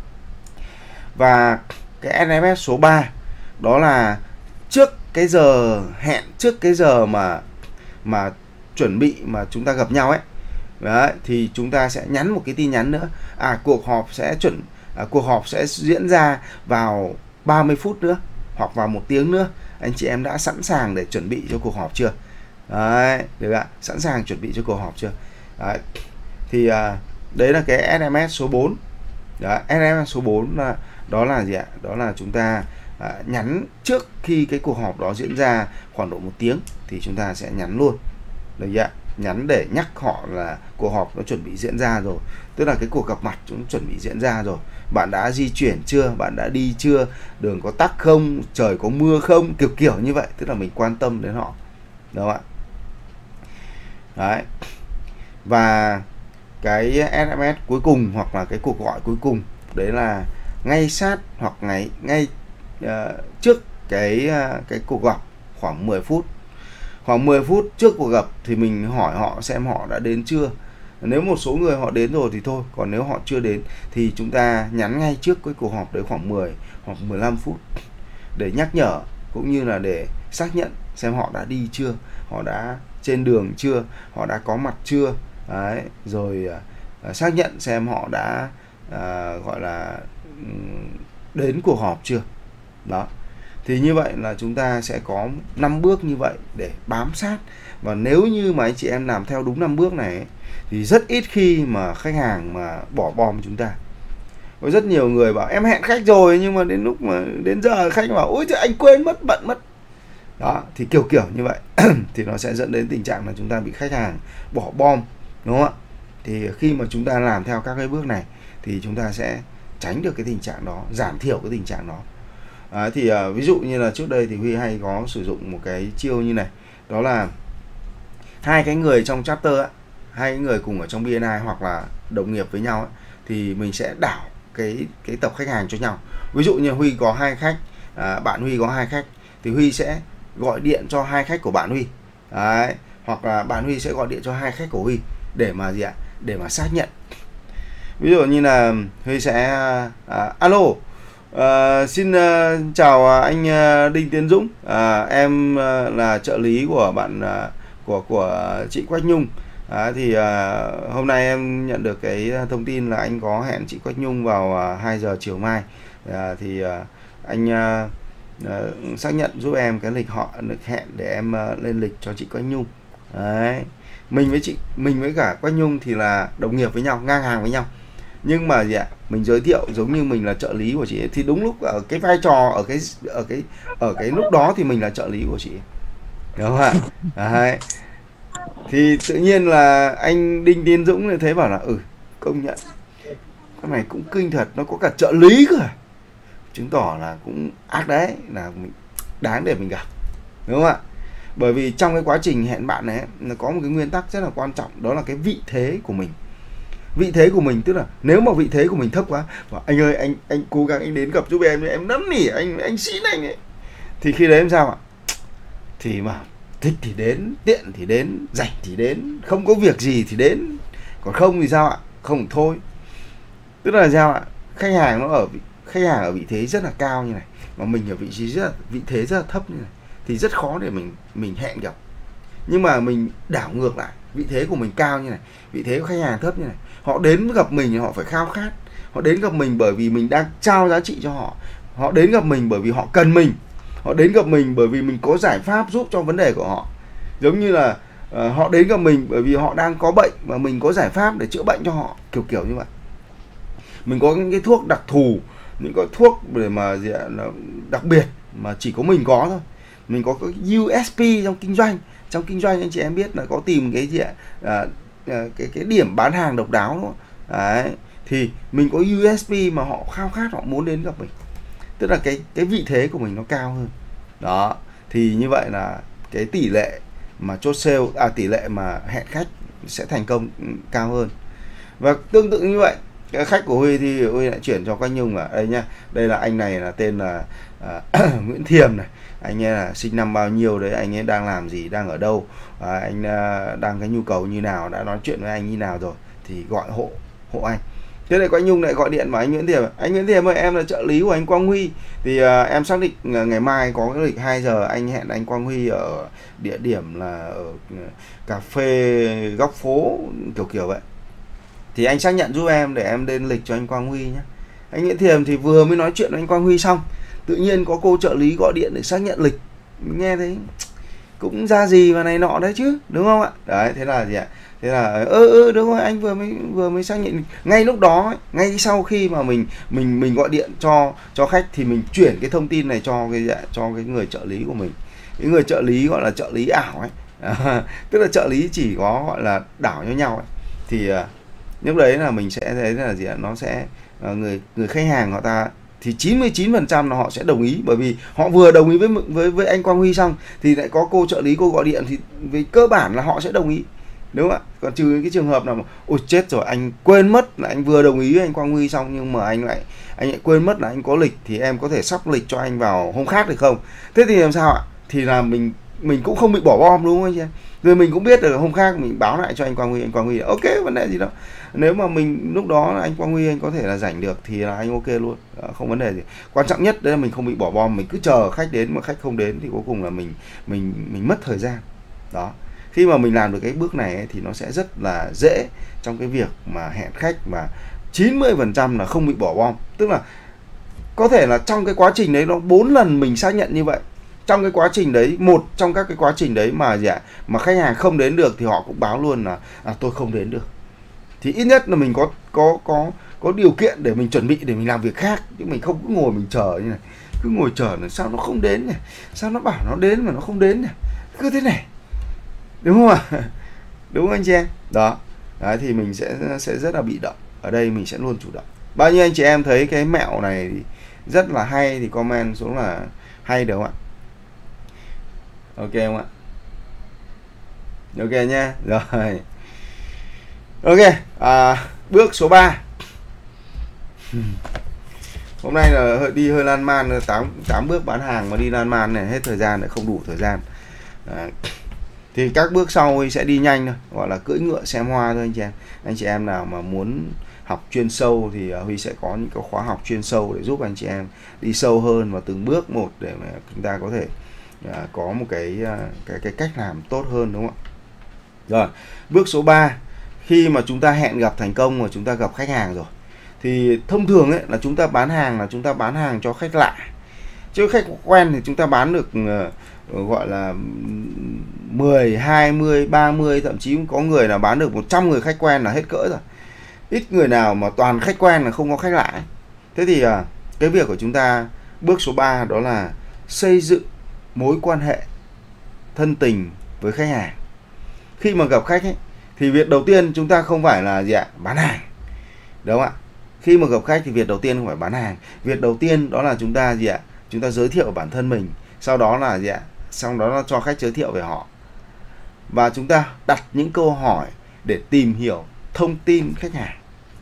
Và cái ét em ét số ba đó là trước cái giờ hẹn, trước cái giờ mà mà chuẩn bị mà chúng ta gặp nhau ấy. Đấy, thì chúng ta sẽ nhắn một cái tin nhắn nữa. À, cuộc họp sẽ chuẩn à, cuộc họp sẽ diễn ra vào ba mươi phút nữa hoặc vào một tiếng nữa. Anh chị em đã sẵn sàng để chuẩn bị cho cuộc họp chưa? Đấy, được ạ. Sẵn sàng chuẩn bị cho cuộc họp chưa? Đấy. Thì à, đấy là cái ét em ét số bốn. Đó, ét em ét số bốn là đó là gì ạ? Đó là chúng ta à, nhắn trước khi cái cuộc họp đó diễn ra khoảng độ một tiếng thì chúng ta sẽ nhắn luôn. Được chưa? Nhắn để nhắc họ là cuộc họp nó chuẩn bị diễn ra rồi. Tức là cái cuộc gặp mặt chúng chuẩn bị diễn ra rồi. Bạn đã di chuyển chưa? Bạn đã đi chưa? Đường có tắc không? Trời có mưa không? Kiểu kiểu như vậy. Tức là mình quan tâm đến họ. Đúng không ạ? Đấy. Và cái ét em ét cuối cùng hoặc là cái cuộc gọi cuối cùng, đấy là ngay sát hoặc ngay ngay uh, trước cái uh, cái cuộc gặp khoảng mười phút. Khoảng mười phút trước cuộc gặp thì mình hỏi họ xem họ đã đến chưa. Nếu một số người họ đến rồi thì thôi, còn nếu họ chưa đến thì chúng ta nhắn ngay trước cái cuộc họp đấy khoảng mười hoặc mười lăm phút để nhắc nhở, cũng như là để xác nhận xem họ đã đi chưa, họ đã trên đường chưa, họ đã có mặt chưa. Đấy, rồi uh, xác nhận xem họ đã uh, gọi là um, đến cuộc họp chưa. Đó. Thì như vậy là chúng ta sẽ có năm bước như vậy để bám sát. Và nếu như mà anh chị em làm theo đúng năm bước này ấy, thì rất ít khi mà khách hàng mà bỏ bom chúng ta. Có rất nhiều người bảo em hẹn khách rồi, nhưng mà đến lúc mà đến giờ khách bảo ôi thì anh quên mất, bận mất. Đó, thì kiểu kiểu như vậy thì nó sẽ dẫn đến tình trạng là chúng ta bị khách hàng bỏ bom, đúng không ạ? Thì khi mà chúng ta làm theo các cái bước này thì chúng ta sẽ tránh được cái tình trạng đó, giảm thiểu cái tình trạng đó. À, thì uh, ví dụ như là trước đây thì Huy hay có sử dụng một cái chiêu như này, đó là hai cái người trong chapter ấy, hai cái người cùng ở trong bê en i hoặc là đồng nghiệp với nhau ấy, thì mình sẽ đảo cái cái tập khách hàng cho nhau. Ví dụ như Huy có hai khách, à, bạn Huy có hai khách, thì Huy sẽ gọi điện cho hai khách của bạn Huy. Đấy, hoặc là bạn Huy sẽ gọi điện cho hai khách của Huy để mà gì ạ? Để mà xác nhận. Ví dụ như là Huy sẽ à, alo, à, xin à, chào anh à, Đinh Tiến Dũng, à, em à, là trợ lý của bạn à, của của chị Quách Nhung. À, thì à, hôm nay em nhận được cái thông tin là anh có hẹn chị Quách Nhung vào à, hai giờ chiều mai. À, thì à, anh à, à, xác nhận giúp em cái lịch họ lịch hẹn để em à, lên lịch cho chị Quách Nhung. Đấy. Mình với chị mình với cả Quách Nhung thì là đồng nghiệp với nhau, ngang hàng với nhau. Nhưng mà gì ạ? Mình giới thiệu giống như mình là trợ lý của chị ấy, thì đúng lúc ở cái vai trò ở cái ở cái ở cái lúc đó thì mình là trợ lý của chị ấy. Đúng không ạ? Đấy. Thì tự nhiên là anh Đinh Tiến Dũng lại thấy bảo là ừ, công nhận cái này cũng kinh thật, nó có cả trợ lý cơ. Chứng tỏ là cũng ác đấy, là mình đáng để mình gặp. Đúng không ạ? Bởi vì trong cái quá trình hẹn bạn này nó có một cái nguyên tắc rất là quan trọng, đó là cái vị thế của mình. Vị thế của mình tức là nếu mà vị thế của mình thấp quá, bảo, anh ơi anh anh cố gắng anh đến gặp giúp em, em năn nỉ anh anh xin anh ấy, thì khi đấy em sao ạ? Thì mà thích thì đến, tiện thì đến, rảnh thì đến, không có việc gì thì đến, còn không thì sao ạ? Không thôi. Tức là sao ạ? Khách hàng nó ở khách hàng ở vị thế rất là cao như này, mà mình ở vị trí rất là, vị thế rất là thấp như này, thì rất khó để mình mình hẹn gặp. Nhưng mà mình đảo ngược lại, vị thế của mình cao như này, vị thế của khách hàng thấp như này, họ đến gặp mình thì họ phải khao khát, họ đến gặp mình bởi vì mình đang trao giá trị cho họ, họ đến gặp mình bởi vì họ cần mình, họ đến gặp mình bởi vì mình có giải pháp giúp cho vấn đề của họ. Giống như là uh, họ đến gặp mình bởi vì họ đang có bệnh và mình có giải pháp để chữa bệnh cho họ, kiểu kiểu như vậy. Mình có những cái thuốc đặc thù, những cái thuốc để mà gì ạ, đặc biệt mà chỉ có mình có thôi. Mình có cái u ét pê trong kinh doanh. Trong kinh doanh anh chị em biết là có tìm cái gì ạ, à, cái cái điểm bán hàng độc đáo đúng không? Đấy, thì mình có u ét pê mà họ khao khát, họ muốn đến gặp mình. Tức là cái cái vị thế của mình nó cao hơn. Đó, thì như vậy là cái tỷ lệ mà chốt sale, à tỷ lệ mà hẹn khách sẽ thành công cao hơn. Và tương tự như vậy, cái khách của Huy thì Huy lại chuyển cho Quang Nhung ở đây nhá. Đây là anh này là tên là à, Nguyễn Thiềm này. Anh ấy là sinh năm bao nhiêu đấy, anh ấy đang làm gì, đang ở đâu, à, anh à, đang cái nhu cầu như nào, đã nói chuyện với anh như nào rồi thì gọi hộ hộ anh. Thế này Quang Nhung lại gọi điện bảo anh Nguyễn Thiềm, anh Nguyễn Thiềm ơi, em là trợ lý của anh Quang Huy, thì uh, em xác định uh, ngày mai có cái lịch hai giờ anh hẹn anh Quang Huy ở địa điểm là ở uh, cà phê góc phố kiểu kiểu vậy, thì anh xác nhận giúp em để em lên lịch cho anh Quang Huy nhé. Anh Nguyễn Thiềm thì vừa mới nói chuyện với anh Quang Huy xong, tự nhiên có cô trợ lý gọi điện để xác nhận lịch. Mình nghe thấy cũng ra gì và này nọ đấy chứ, đúng không ạ? Đấy, thế là gì ạ? Thế là ơ ơ ừ, đúng rồi, anh vừa mới vừa mới xác nhận. Ngay lúc đó, ngay sau khi mà mình mình mình gọi điện cho cho khách thì mình chuyển cái thông tin này cho cái cho cái người trợ lý của mình. Cái người trợ lý gọi là trợ lý ảo ấy. À, tức là trợ lý chỉ có gọi là đảo cho nhau ấy. Thì uh, lúc đấy là mình sẽ thấy là gì ạ? Nó sẽ uh, người người khách hàng họ ta thì chín mươi chín phần trăm là họ sẽ đồng ý, bởi vì họ vừa đồng ý với với với anh Quang Huy xong thì lại có cô trợ lý cô gọi điện, thì về cơ bản là họ sẽ đồng ý, đúng không ạ? Còn trừ cái trường hợp nào mà ôi chết rồi, anh quên mất là anh vừa đồng ý với anh Quang Huy xong nhưng mà anh lại anh lại quên mất là anh có lịch, thì em có thể sắp lịch cho anh vào hôm khác được không? Thế thì làm sao ạ? Thì là mình mình cũng không bị bỏ bom, đúng không anh chị em? Rồi mình cũng biết được hôm khác mình báo lại cho anh Quang Huy, anh Quang Huy ok, vấn đề gì đâu. Nếu mà mình lúc đó anh Quang Huy anh có thể là rảnh được thì là anh ok luôn, không vấn đề gì. Quan trọng nhất đấy là mình không bị bỏ bom, mình cứ chờ khách đến mà khách không đến thì cuối cùng là mình mình mình mất thời gian. Đó. Khi mà mình làm được cái bước này ấy, thì nó sẽ rất là dễ trong cái việc mà hẹn khách, mà chín mươi phần trăm là không bị bỏ bom. Tức là có thể là trong cái quá trình đấy nó bốn lần mình xác nhận như vậy. Trong cái quá trình đấy, một trong các cái quá trình đấy mà gì ạ, mà khách hàng không đến được thì họ cũng báo luôn là à, tôi không đến được. Thì ít nhất là mình có có có có điều kiện để mình chuẩn bị để mình làm việc khác, chứ mình không cứ ngồi mình chờ như này, cứ ngồi chờ là sao nó không đến nhỉ, sao nó bảo nó đến mà nó không đến nhỉ, cứ thế này, đúng không ạ? Đúng không anh chị em? Đó. Đấy, thì mình sẽ sẽ rất là bị động. Ở đây mình sẽ luôn chủ động. Bao nhiêu anh chị em thấy cái mẹo này thì rất là hay thì comment xuống là hay được không ạ? Ok không ạ? Ok nha. Rồi. Ok, à, bước số ba. Hôm nay là hơi đi hơi lan man, tám bước bán hàng mà đi lan man này, hết thời gian lại không đủ thời gian. Đấy. Thì các bước sau sẽ đi nhanh thôi, gọi là cưỡi ngựa xem hoa thôi anh chị em. Anh chị em nào mà muốn học chuyên sâu thì Huy sẽ có những cái khóa học chuyên sâu để giúp anh chị em đi sâu hơn và từng bước một để mà chúng ta có thể à, có một cái, cái cái cách làm tốt hơn, đúng không ạ? Rồi, bước số ba, khi mà chúng ta hẹn gặp thành công và chúng ta gặp khách hàng rồi thì thông thường ấy là chúng ta bán hàng là chúng ta bán hàng cho khách lạ, chứ khách quen thì chúng ta bán được uh, gọi là mười, hai mươi, ba mươi, thậm chí có người là bán được một trăm người khách quen là hết cỡ rồi. Ít người nào mà toàn khách quen là không có khách lạ ấy. Thế thì uh, cái việc của chúng ta bước số ba đó là xây dựng mối quan hệ thân tình với khách hàng. Khi mà gặp khách ấy, thì việc đầu tiên chúng ta không phải là gì ạ? Bán hàng. Đúng không ạ? Khi mà gặp khách thì việc đầu tiên không phải bán hàng. Việc đầu tiên đó là chúng ta gì ạ? Chúng ta giới thiệu bản thân mình. Sau đó là gì ạ? xong đó là cho khách giới thiệu về họ. Và chúng ta đặt những câu hỏi để tìm hiểu thông tin khách hàng.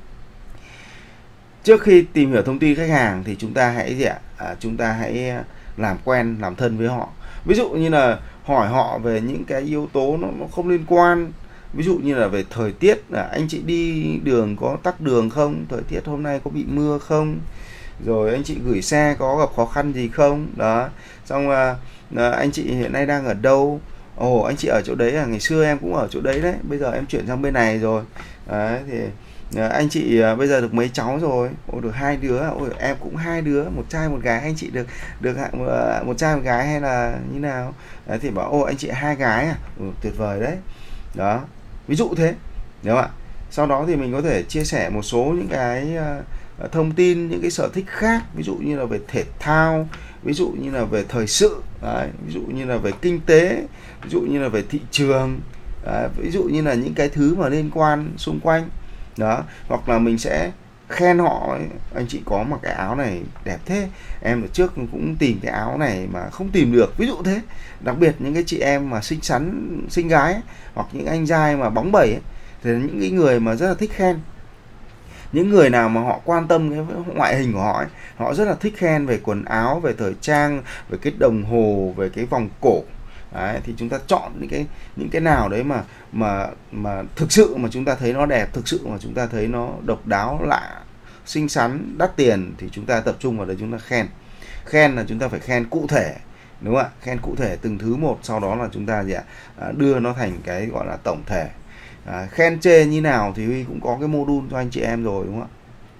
Trước khi tìm hiểu thông tin khách hàng thì chúng ta hãy gì ạ? À, chúng ta hãy làm quen, làm thân với họ. Ví dụ như là hỏi họ về những cái yếu tố nó, nó không liên quan. Ví dụ như là về thời tiết, là anh chị đi đường có tắc đường không? Thời tiết hôm nay có bị mưa không? Rồi anh chị gửi xe có gặp khó khăn gì không? Đó. Xong là à, anh chị hiện nay đang ở đâu? Ồ, anh chị ở chỗ đấy à? Ngày xưa em cũng ở chỗ đấy đấy, bây giờ em chuyển sang bên này rồi. Đấy, thì à, anh chị à, bây giờ được mấy cháu rồi? Ồ, được hai đứa. Ôi, em cũng hai đứa, một trai một gái. Anh chị được được một, một trai một gái hay là như nào? Đấy, thì bảo ồ anh chị hai gái à? Ừ, tuyệt vời đấy. Đó, ví dụ thế, đúng không ạ? Sau đó thì mình có thể chia sẻ một số những cái uh, thông tin, những cái sở thích khác, ví dụ như là về thể thao, ví dụ như là về thời sự, đấy, ví dụ như là về kinh tế, ví dụ như là về thị trường, đấy, ví dụ như là những cái thứ mà liên quan xung quanh đó. Hoặc là mình sẽ khen họ, anh chị có mặc cái áo này đẹp thế, em ở trước cũng tìm cái áo này mà không tìm được, ví dụ thế. Đặc biệt những cái chị em mà xinh xắn, xinh gái ấy, hoặc những anh trai mà bóng bẩy ấy, thì những cái người mà rất là thích khen. Những người nào mà họ quan tâm cái ngoại hình của họ ấy, họ rất là thích khen về quần áo, về thời trang, về cái đồng hồ, về cái vòng cổ. Đấy, thì chúng ta chọn những cái những cái nào đấy mà mà mà thực sự mà chúng ta thấy nó đẹp, thực sự mà chúng ta thấy nó độc đáo, lạ, xinh xắn, đắt tiền, thì chúng ta tập trung vào đấy, chúng ta khen. Khen là chúng ta phải khen cụ thể, đúng không ạ? Khen cụ thể từng thứ một, sau đó là chúng ta gì ạ? À, đưa nó thành cái gọi là tổng thể. À, khen chê như nào thì Huy cũng có cái module cho anh chị em rồi, đúng không ạ?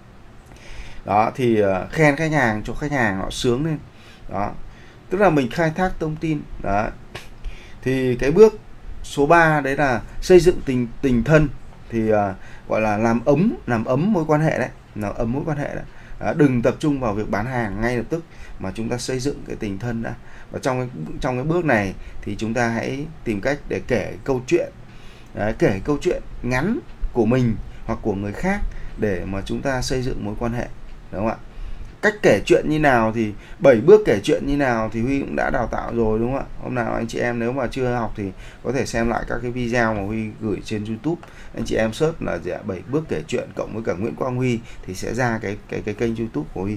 Đó, thì uh, khen khách hàng cho khách hàng họ sướng lên. Đó, tức là mình khai thác thông tin. Đó, thì cái bước số ba đấy là xây dựng tình tình thân, thì uh, gọi là làm ấm làm ấm mối quan hệ đấy, làm ấm mối quan hệ đấy. Đó, đừng tập trung vào việc bán hàng ngay lập tức, mà chúng ta xây dựng cái tình thân đã. Và trong cái trong cái bước này thì chúng ta hãy tìm cách để kể câu chuyện, đấy, kể câu chuyện ngắn của mình hoặc của người khác để mà chúng ta xây dựng mối quan hệ, đúng không ạ? Cách kể chuyện như nào thì bảy bước kể chuyện như nào thì Huy cũng đã đào tạo rồi, đúng không ạ? Hôm nào anh chị em nếu mà chưa học thì có thể xem lại các cái video mà Huy gửi trên YouTube. Anh chị em search là gì ạ? bảy bước kể chuyện cộng với cả Nguyễn Quang Huy thì sẽ ra cái cái cái kênh YouTube của Huy.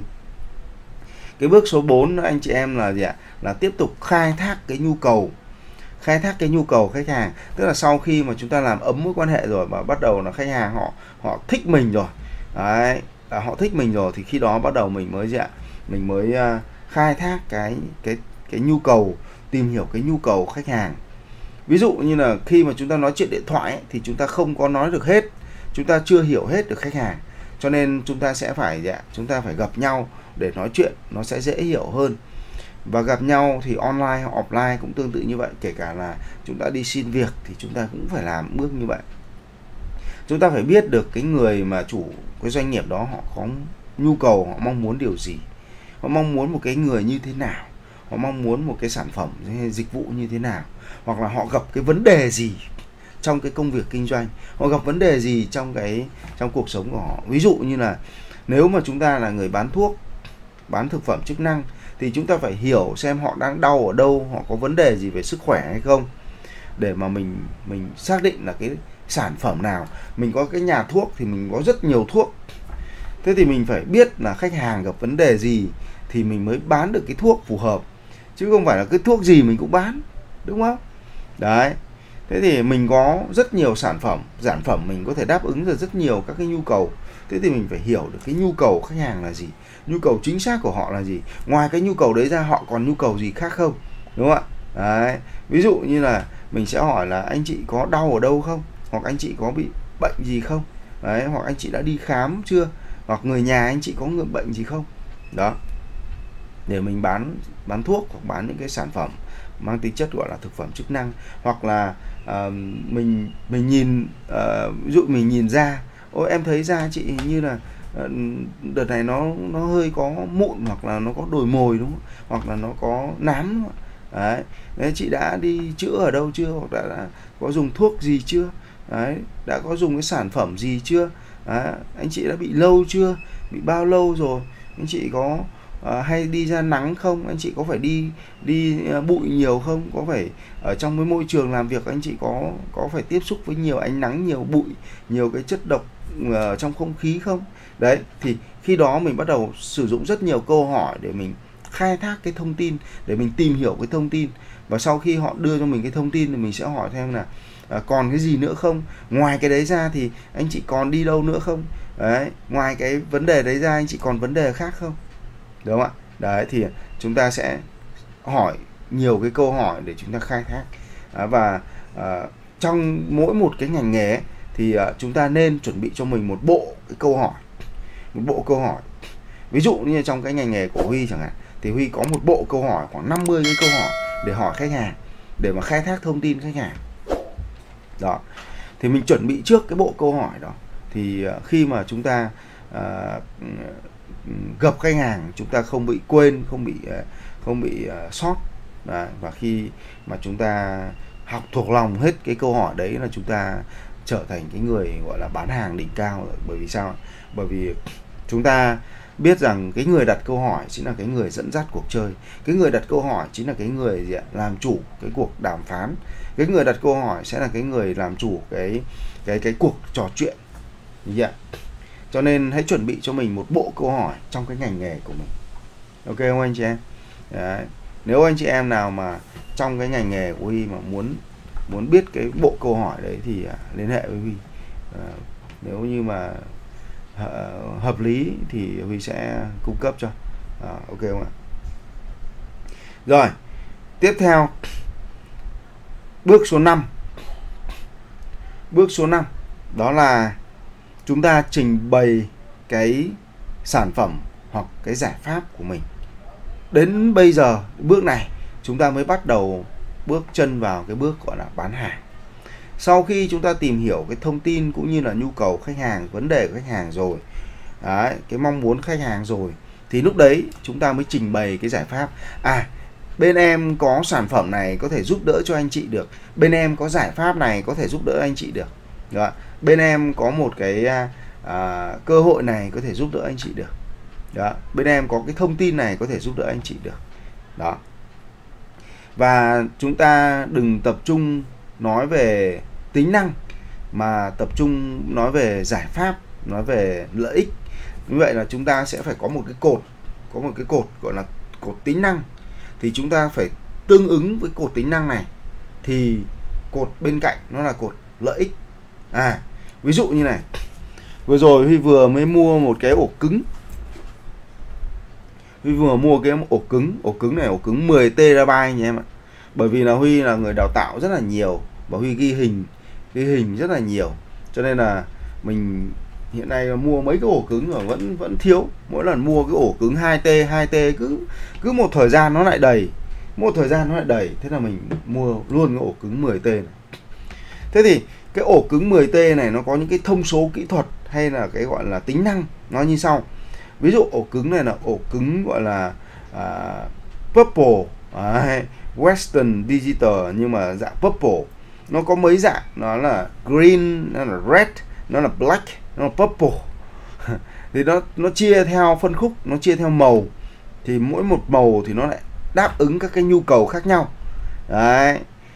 Cái bước số bốn anh chị em là gì ạ? Là tiếp tục khai thác cái nhu cầu. Khai thác cái nhu cầu khách hàng, tức là sau khi mà chúng ta làm ấm mối quan hệ rồi mà bắt đầu là khách hàng họ họ thích mình rồi. Đấy, à, họ thích mình rồi thì khi đó bắt đầu mình mới gì ạ? Mình mới uh, khai thác cái cái cái nhu cầu, tìm hiểu cái nhu cầu khách hàng. Ví dụ như là khi mà chúng ta nói chuyện điện thoại ấy, thì chúng ta không có nói được hết, chúng ta chưa hiểu hết được khách hàng. Cho nên chúng ta sẽ phải gì ạ? Chúng ta phải gặp nhau để nói chuyện nó sẽ dễ hiểu hơn. Và gặp nhau thì online hoặc offline cũng tương tự như vậy. Kể cả là chúng ta đi xin việc thì chúng ta cũng phải làm bước như vậy. Chúng ta phải biết được cái người mà chủ cái doanh nghiệp đó họ có nhu cầu, họ mong muốn điều gì, họ mong muốn một cái người như thế nào, họ mong muốn một cái sản phẩm hay dịch vụ như thế nào, hoặc là họ gặp cái vấn đề gì trong cái công việc kinh doanh, họ gặp vấn đề gì trong cái trong cuộc sống của họ. Ví dụ như là nếu mà chúng ta là người bán thuốc, bán thực phẩm chức năng thì chúng ta phải hiểu xem họ đang đau ở đâu, họ có vấn đề gì về sức khỏe hay không, để mà mình mình xác định là cái sản phẩm nào. Mình có cái nhà thuốc thì mình có rất nhiều thuốc, thế thì mình phải biết là khách hàng gặp vấn đề gì thì mình mới bán được cái thuốc phù hợp, chứ không phải là cái thuốc gì mình cũng bán, đúng không? Đấy, thế thì mình có rất nhiều sản phẩm, sản phẩm mình có thể đáp ứng được rất nhiều các cái nhu cầu. Thế thì mình phải hiểu được cái nhu cầu khách hàng là gì, nhu cầu chính xác của họ là gì, ngoài cái nhu cầu đấy ra họ còn nhu cầu gì khác không, đúng không ạ? Đấy, ví dụ như là mình sẽ hỏi là anh chị có đau ở đâu không, hoặc anh chị có bị bệnh gì không, đấy, hoặc anh chị đã đi khám chưa, hoặc người nhà anh chị có người bệnh gì không. Đó, để mình bán bán thuốc hoặc bán những cái sản phẩm mang tính chất gọi là thực phẩm chức năng. Hoặc là uh, mình mình nhìn uh, ví dụ mình nhìn da, ôi em thấy da chị như là uh, đợt này nó nó hơi có mụn, hoặc là nó có đồi mồi, đúng không? Hoặc là nó có nám, đúng không? Đấy, đấy, chị đã đi chữa ở đâu chưa, hoặc đã, đã có dùng thuốc gì chưa, đấy, đã có dùng cái sản phẩm gì chưa, đấy, anh chị đã bị lâu chưa, bị bao lâu rồi, anh chị có uh, hay đi ra nắng không, anh chị có phải đi đi uh, bụi nhiều không, có phải ở trong cái môi trường làm việc anh chị có có phải tiếp xúc với nhiều ánh nắng, nhiều bụi, nhiều cái chất độc uh, trong không khí không. Đấy, thì khi đó mình bắt đầu sử dụng rất nhiều câu hỏi để mình khai thác cái thông tin, để mình tìm hiểu cái thông tin. Và sau khi họ đưa cho mình cái thông tin thì mình sẽ hỏi thêm là à, còn cái gì nữa không, ngoài cái đấy ra thì anh chị còn đi đâu nữa không. Đấy, ngoài cái vấn đề đấy ra anh chị còn vấn đề khác không, đúng không ạ. Đấy, thì chúng ta sẽ hỏi nhiều cái câu hỏi để chúng ta khai thác. à, và à, trong mỗi một cái ngành nghề ấy, thì à, chúng ta nên chuẩn bị cho mình một bộ cái câu hỏi, một bộ câu hỏi. Ví dụ như trong cái ngành nghề của Huy chẳng hạn, thì Huy có một bộ câu hỏi khoảng năm mươi cái câu hỏi để hỏi khách hàng, để mà khai thác thông tin khách hàng. Đó, thì mình chuẩn bị trước cái bộ câu hỏi đó, thì khi mà chúng ta uh, gặp khách hàng, chúng ta không bị quên, không bị uh, không bị uh, sót. Đấy, và khi mà chúng ta học thuộc lòng hết cái câu hỏi đấy là chúng ta trở thành cái người gọi là bán hàng đỉnh cao rồi. Bởi vì sao? Bởi vì chúng ta biết rằng cái người đặt câu hỏi chính là cái người dẫn dắt cuộc chơi. Cái người đặt câu hỏi chính là cái người gì ạ? Làm chủ cái cuộc đàm phán. Cái người đặt câu hỏi sẽ là cái người làm chủ cái cái cái cuộc trò chuyện. Như vậy. Cho nên hãy chuẩn bị cho mình một bộ câu hỏi trong cái ngành nghề của mình. Ok không anh chị em? Đấy. Nếu anh chị em nào mà trong cái ngành nghề của Huy mà muốn muốn biết cái bộ câu hỏi đấy thì à, liên hệ với Huy. À, nếu như mà Uh, hợp lý thì Huy sẽ cung cấp cho. uh, Ok không ạ? Rồi, tiếp theo bước số năm. Bước số năm đó là chúng ta trình bày cái sản phẩm hoặc cái giải pháp của mình. Đến bây giờ bước này chúng ta mới bắt đầu bước chân vào cái bước gọi là bán hàng. Sau khi chúng ta tìm hiểu cái thông tin cũng như là nhu cầu khách hàng, vấn đề của khách hàng rồi, đấy, cái mong muốn khách hàng rồi, thì lúc đấy chúng ta mới trình bày cái giải pháp. À, bên em có sản phẩm này có thể giúp đỡ cho anh chị được, bên em có giải pháp này có thể giúp đỡ anh chị được. Đó. Bên em có một cái à, cơ hội này có thể giúp đỡ anh chị được. Đó. Bên em có cái thông tin này có thể giúp đỡ anh chị được. Đó. Và chúng ta đừng tập trung nói về tính năng mà tập trung nói về giải pháp, nói về lợi ích. Như vậy là chúng ta sẽ phải có một cái cột, có một cái cột gọi là cột tính năng. Thì chúng ta phải tương ứng với cột tính năng này thì cột bên cạnh nó là cột lợi ích. À, ví dụ như này, vừa rồi Huy vừa mới mua một cái ổ cứng. Huy vừa mua cái ổ cứng, ổ cứng này ổ cứng mười tê ra bai nha em ạ. Bởi vì là Huy là người đào tạo rất là nhiều và Huy ghi hình, ghi hình rất là nhiều. Cho nên là mình hiện nay là mua mấy cái ổ cứng rồi vẫn vẫn thiếu. Mỗi lần mua cái ổ cứng hai tê, hai tê cứ cứ một thời gian nó lại đầy. Một thời gian nó lại đầy, thế là mình mua luôn cái ổ cứng mười tê này. Thế thì cái ổ cứng mười tê này nó có những cái thông số kỹ thuật hay là cái gọi là tính năng nó như sau. Ví dụ ổ cứng này là ổ cứng gọi là uh, Purple, uh, Western Digital nhưng mà dạng Purple. Nó có mấy dạng, nó là green, nó là red, nó là black, nó là purple. Thì nó nó chia theo phân khúc, nó chia theo màu. Thì mỗi một màu thì nó lại đáp ứng các cái nhu cầu khác nhau. Đấy.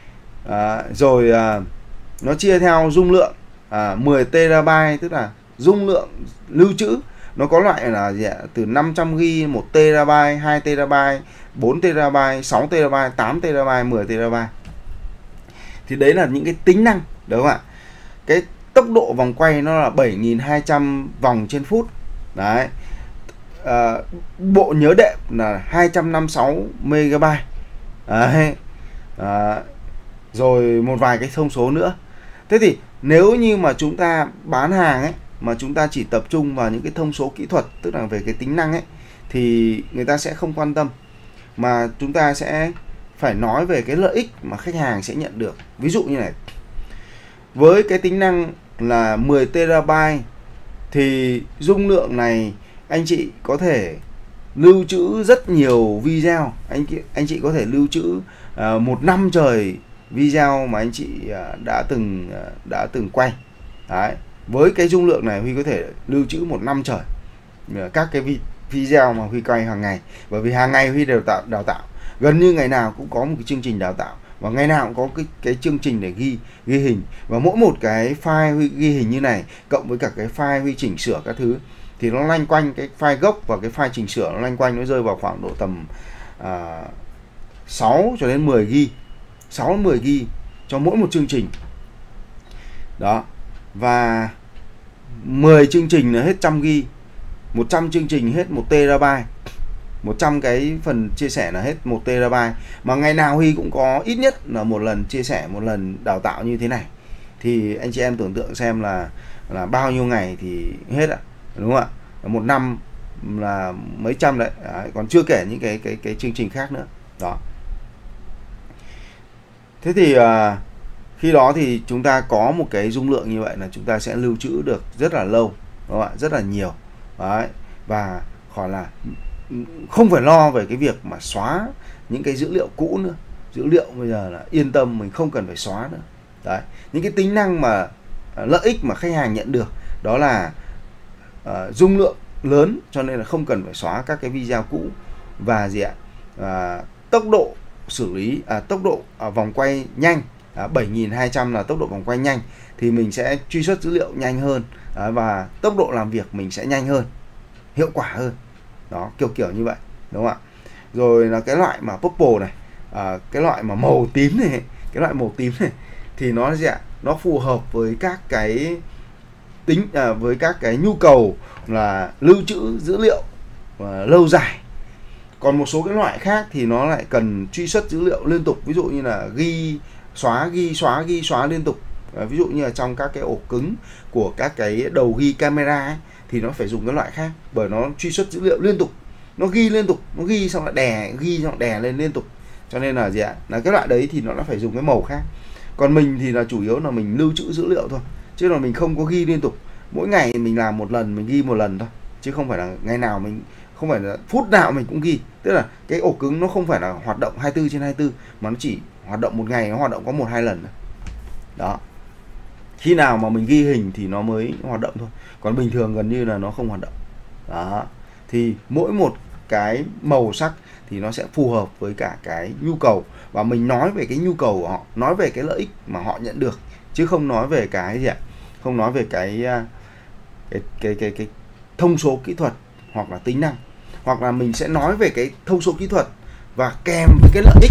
À, rồi à, nó chia theo dung lượng à, mười tê ra bai, tức là dung lượng lưu trữ. Nó có loại là gì ạ? Từ năm trăm gi ga bai, một tê ra bai, hai tê ra bai, bốn tê ra bai, sáu tê ra bai, tám tê ra bai, mười tê ra bai. Thì đấy là những cái tính năng, đúng không ạ? Cái tốc độ vòng quay nó là bảy nghìn hai trăm vòng trên phút. Đấy. À, bộ nhớ đệm là hai trăm năm mươi sáu mê ga bai. Đấy. À, rồi một vài cái thông số nữa. Thế thì nếu như mà chúng ta bán hàng ấy, mà chúng ta chỉ tập trung vào những cái thông số kỹ thuật, tức là về cái tính năng ấy, thì người ta sẽ không quan tâm. Mà chúng ta sẽ phải nói về cái lợi ích mà khách hàng sẽ nhận được. Ví dụ như này, với cái tính năng là mười tê ra bai thì dung lượng này anh chị có thể lưu trữ rất nhiều video. Anh anh chị có thể lưu trữ uh, một năm trời video mà anh chị uh, đã từng uh, đã từng quay. Đấy. Với cái dung lượng này Huy có thể lưu trữ một năm trời uh, các cái vi video mà Huy quay hàng ngày, bởi vì hàng ngày Huy đều tạo đào tạo, gần như ngày nào cũng có một cái chương trình đào tạo, và ngày nào cũng có cái cái chương trình để ghi ghi hình, và mỗi một cái file Huy ghi hình như này cộng với cả cái file Huy chỉnh sửa các thứ thì nó loanh quanh, cái file gốc và cái file chỉnh sửa nó loanh quanh, nó rơi vào khoảng độ tầm à, sáu cho đến mười gi, sáu đến mười gi cho mỗi một chương trình đó. Và mười chương trình là hết trăm gi, một trăm chương trình hết một terabyte, một trăm cái phần chia sẻ là hết một terabyte. Mà ngày nào Huy cũng có ít nhất là một lần chia sẻ, một lần đào tạo như thế này, thì anh chị em tưởng tượng xem là là bao nhiêu ngày thì hết ạ, đúng không ạ? Một năm là mấy trăm đấy, đấy, còn chưa kể những cái cái cái chương trình khác nữa đó. Thế thì uh, khi đó thì chúng ta có một cái dung lượng như vậy là chúng ta sẽ lưu trữ được rất là lâu, đúng không ạ? Rất là nhiều đấy, và khỏi là không phải lo về cái việc mà xóa những cái dữ liệu cũ nữa. Dữ liệu bây giờ là yên tâm, mình không cần phải xóa nữa đấy. Những cái tính năng mà lợi ích mà khách hàng nhận được đó là uh, dung lượng lớn, cho nên là không cần phải xóa các cái video cũ, và gì ạ, à, tốc độ xử lý, à, tốc độ à, vòng quay nhanh, à, bảy nghìn hai trăm là tốc độ vòng quay nhanh, thì mình sẽ truy xuất dữ liệu nhanh hơn, à, và tốc độ làm việc mình sẽ nhanh hơn, hiệu quả hơn đó, kiểu kiểu như vậy, đúng không ạ? Rồi là cái loại mà purple này, à, cái loại mà màu tím này, cái loại màu tím này thì nó gì ạ, nó phù hợp với các cái tính à, với các cái nhu cầu là lưu trữ dữ liệu à, lâu dài. Còn một số cái loại khác thì nó lại cần truy xuất dữ liệu liên tục, ví dụ như là ghi xóa ghi xóa ghi xóa liên tục, à, ví dụ như là trong các cái ổ cứng của các cái đầu ghi camera ấy, thì nó phải dùng cái loại khác, bởi nó truy xuất dữ liệu liên tục, nó ghi liên tục, nó ghi xong lại đè, ghi xong lại đè lên liên tục, cho nên là gì ạ, là cái loại đấy thì nó đã phải dùng cái màu khác. Còn mình thì là chủ yếu là mình lưu trữ dữ liệu thôi, chứ là mình không có ghi liên tục. Mỗi ngày mình làm một lần, mình ghi một lần thôi, chứ không phải là ngày nào mình, không phải là phút nào mình cũng ghi. Tức là cái ổ cứng nó không phải là hoạt động hai mươi tư trên hai mươi tư, mà nó chỉ hoạt động một ngày, nó hoạt động có một hai lần thôi đó. Khi nào mà mình ghi hình thì nó mới hoạt động thôi, còn bình thường gần như là nó không hoạt động đó. Thì mỗi một cái màu sắc thì nó sẽ phù hợp với cả cái nhu cầu, và mình nói về cái nhu cầu của họ, nói về cái lợi ích mà họ nhận được, chứ không nói về cái gì ạ, không nói về cái cái cái cái, cái thông số kỹ thuật hoặc là tính năng, hoặc là mình sẽ nói về cái thông số kỹ thuật và kèm với cái lợi ích,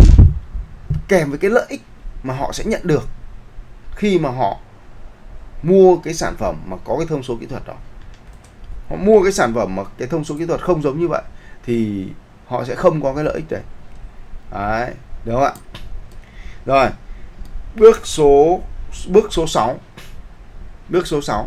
kèm với cái lợi ích mà họ sẽ nhận được khi mà họ mua cái sản phẩm mà có cái thông số kỹ thuật đó. Họ mua cái sản phẩm mà cái thông số kỹ thuật không giống như vậy thì họ sẽ không có cái lợi ích đấy. Đấy, đúng không ạ? Rồi, bước số bước số sáu. Bước số sáu.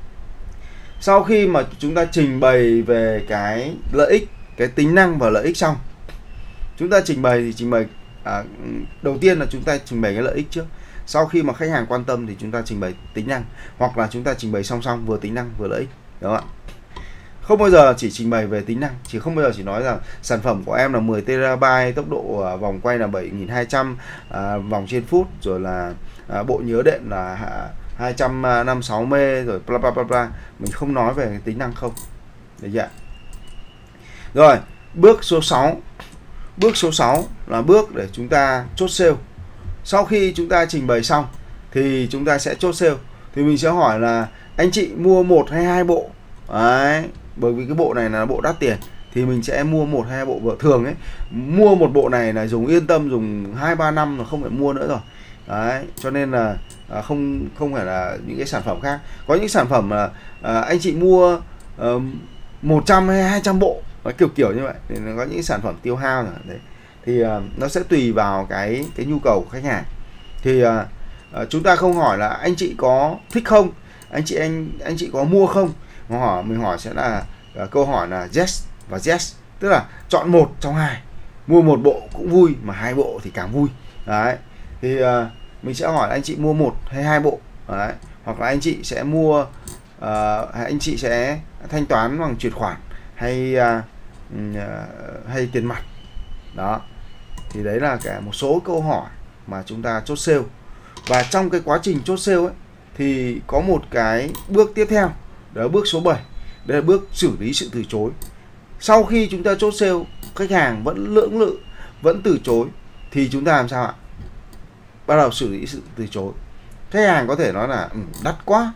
Sau khi mà chúng ta trình bày về cái lợi ích, cái tính năng và lợi ích xong, chúng ta trình bày thì trình bày à, đầu tiên là chúng ta trình bày cái lợi ích trước. Sau khi mà khách hàng quan tâm thì chúng ta trình bày tính năng, hoặc là chúng ta trình bày song song vừa tính năng vừa lợi ích, đúng không ạ? Không bao giờ chỉ trình bày về tính năng, chỉ không bao giờ chỉ nói rằng sản phẩm của em là mười terabyte, tốc độ à, vòng quay là bảy nghìn hai trăm à, vòng trên phút, rồi là à, bộ nhớ đệm là à, hai trăm năm mươi sáu mê, rồi bla bla bla bla. Mình không nói về tính năng không. Được chưa? Rồi, bước số sáu. Bước số sáu là bước để chúng ta chốt sale. Sau khi chúng ta trình bày xong thì chúng ta sẽ chốt sale. Thì mình sẽ hỏi là anh chị mua một hay hai bộ? Đấy, bởi vì cái bộ này là bộ đắt tiền thì mình sẽ mua một hay hai bộ. Vợ thường ấy, mua một bộ này là dùng yên tâm, dùng hai ba năm là không phải mua nữa rồi. Đấy, cho nên là à, không không phải là những cái sản phẩm khác. Có những sản phẩm là à, anh chị mua à, một trăm hay hai trăm bộ, kiểu kiểu như vậy. Thì có những sản phẩm tiêu hao rồi đấy. Thì à, nó sẽ tùy vào cái cái nhu cầu của khách hàng. Thì à, à, chúng ta không hỏi là anh chị có thích không, anh chị anh anh chị có mua không, mà hỏi mình hỏi sẽ là à, câu hỏi là yes và yes, tức là chọn một trong hai. Mua một bộ cũng vui, mà hai bộ thì càng vui. Đấy. Thì uh, mình sẽ hỏi anh chị mua một hay hai bộ. Đấy. Hoặc là anh chị sẽ mua uh, anh chị sẽ thanh toán bằng chuyển khoản hay uh, uh, hay tiền mặt. Đó. Thì đấy là cả một số câu hỏi mà chúng ta chốt sale. Và trong cái quá trình chốt sale ấy thì có một cái bước tiếp theo, đó là bước số bảy. Đây là bước xử lý sự từ chối. Sau khi chúng ta chốt sale, khách hàng vẫn lưỡng lự, vẫn từ chối, thì chúng ta làm sao ạ? Bắt đầu xử lý sự từ chối. Khách hàng có thể nói là ừ, đắt quá.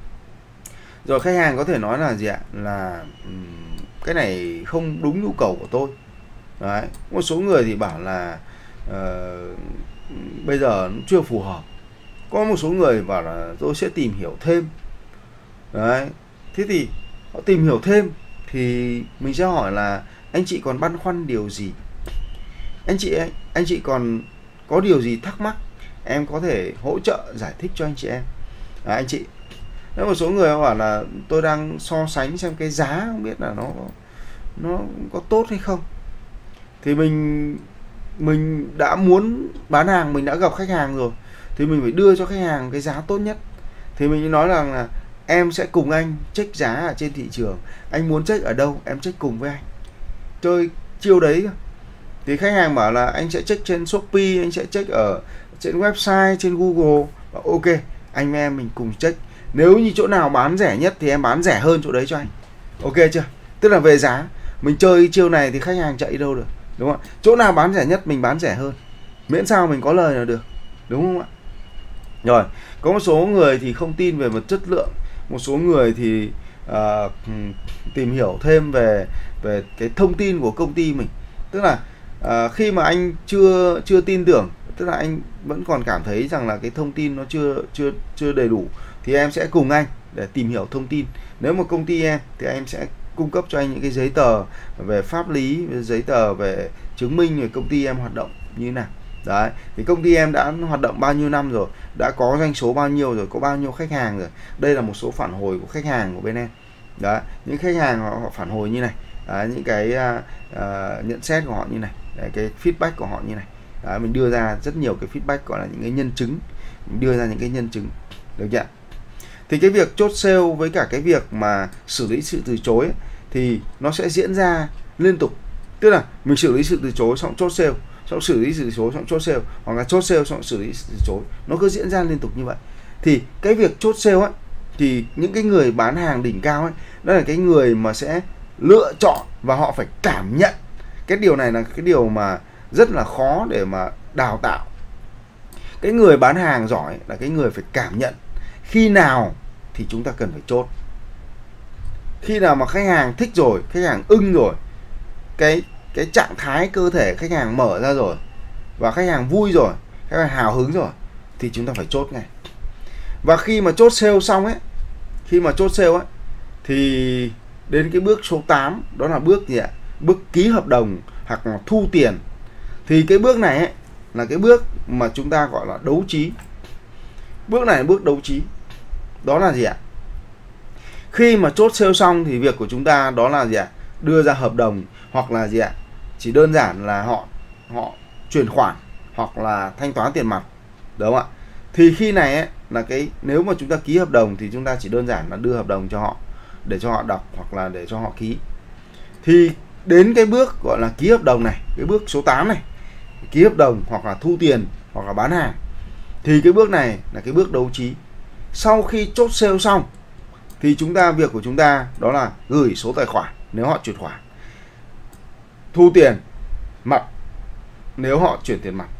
Rồi khách hàng có thể nói là gì ạ? Là um, cái này không đúng nhu cầu của tôi. Đấy. Một số người thì bảo là uh, bây giờ nó chưa phù hợp. Có một số người bảo là tôi sẽ tìm hiểu thêm. Đấy. Thế thì họ tìm hiểu thêm thì mình sẽ hỏi là anh chị còn băn khoăn điều gì? Anh chị anh chị còn có điều gì thắc mắc, em có thể hỗ trợ giải thích cho anh chị em. À, anh chị. Nếu một số người bảo là tôi đang so sánh xem cái giá không biết là nó nó có tốt hay không. Thì mình mình đã muốn bán hàng, mình đã gặp khách hàng rồi thì mình phải đưa cho khách hàng cái giá tốt nhất. Thì mình nói rằng là em sẽ cùng anh check giá ở trên thị trường. Anh muốn check ở đâu em check cùng với anh. Chơi chiêu đấy. Thì khách hàng bảo là anh sẽ check trên Shopee, anh sẽ check ở trên website, trên Google. Và ok, anh với em mình cùng check. Nếu như chỗ nào bán rẻ nhất thì em bán rẻ hơn chỗ đấy cho anh. Ok chưa? Tức là về giá, mình chơi chiêu này thì khách hàng chạy đâu được, đúng không ạ? Chỗ nào bán rẻ nhất mình bán rẻ hơn, miễn sao mình có lời là được, đúng không ạ? Rồi, có một số người thì không tin về mặt chất lượng, một số người thì uh, tìm hiểu thêm về về cái thông tin của công ty mình. Tức là uh, khi mà anh chưa chưa tin tưởng, tức là anh vẫn còn cảm thấy rằng là cái thông tin nó chưa chưa chưa đầy đủ, thì em sẽ cùng anh để tìm hiểu thông tin. Nếu mà công ty em thì em sẽ cung cấp cho anh những cái giấy tờ về pháp lý, giấy tờ về chứng minh về công ty em hoạt động như thế nào. Đấy, thì công ty em đã hoạt động bao nhiêu năm rồi, đã có doanh số bao nhiêu rồi, có bao nhiêu khách hàng rồi. Đây là một số phản hồi của khách hàng của bên em. Đấy, những khách hàng họ, họ phản hồi như này. Đấy, những cái uh, uh, nhận xét của họ như này. Đấy, cái feedback của họ như này. Đấy, mình đưa ra rất nhiều cái feedback, gọi là những cái nhân chứng. Mình đưa ra những cái nhân chứng. Được chưa? Thì cái việc chốt sale với cả cái việc mà xử lý sự từ chối ấy, thì nó sẽ diễn ra liên tục. Tức là mình xử lý sự từ chối xong chốt sale, xong xử lý sự từ chối xong chốt sale, hoặc là chốt sale xong xử lý sự từ chối, nó cứ diễn ra liên tục như vậy. Thì cái việc chốt sale ấy, thì những cái người bán hàng đỉnh cao ấy, đó là cái người mà sẽ lựa chọn và họ phải cảm nhận. Cái điều này là cái điều mà rất là khó để mà đào tạo. Cái người bán hàng giỏi là cái người phải cảm nhận khi nào thì chúng ta cần phải chốt. Khi nào mà khách hàng thích rồi, khách hàng ưng rồi, cái cái trạng thái cơ thể khách hàng mở ra rồi, và khách hàng vui rồi, khách hàng hào hứng rồi, thì chúng ta phải chốt ngay. Và khi mà chốt sale xong ấy, khi mà chốt sale ấy, thì đến cái bước số tám, đó là bước gì ạ? Bước ký hợp đồng hoặc là thu tiền. Thì cái bước này ấy, là cái bước mà chúng ta gọi là đấu trí. Bước này là bước đấu trí. Đó là gì ạ? Khi mà chốt sale xong thì việc của chúng ta đó là gì ạ? Đưa ra hợp đồng, hoặc là gì ạ? Chỉ đơn giản là họ họ chuyển khoản hoặc là thanh toán tiền mặt, đúng không ạ? Thì khi này ấy, là cái nếu mà chúng ta ký hợp đồng thì chúng ta chỉ đơn giản là đưa hợp đồng cho họ để cho họ đọc hoặc là để cho họ ký. Thì đến cái bước gọi là ký hợp đồng này, cái bước số tám này, ký hợp đồng hoặc là thu tiền hoặc là bán hàng, thì cái bước này là cái bước đấu trí. Sau khi chốt sale xong thì chúng ta việc của chúng ta đó là gửi số tài khoản nếu họ chuyển khoản, thu tiền mặt nếu họ chuyển tiền mặt.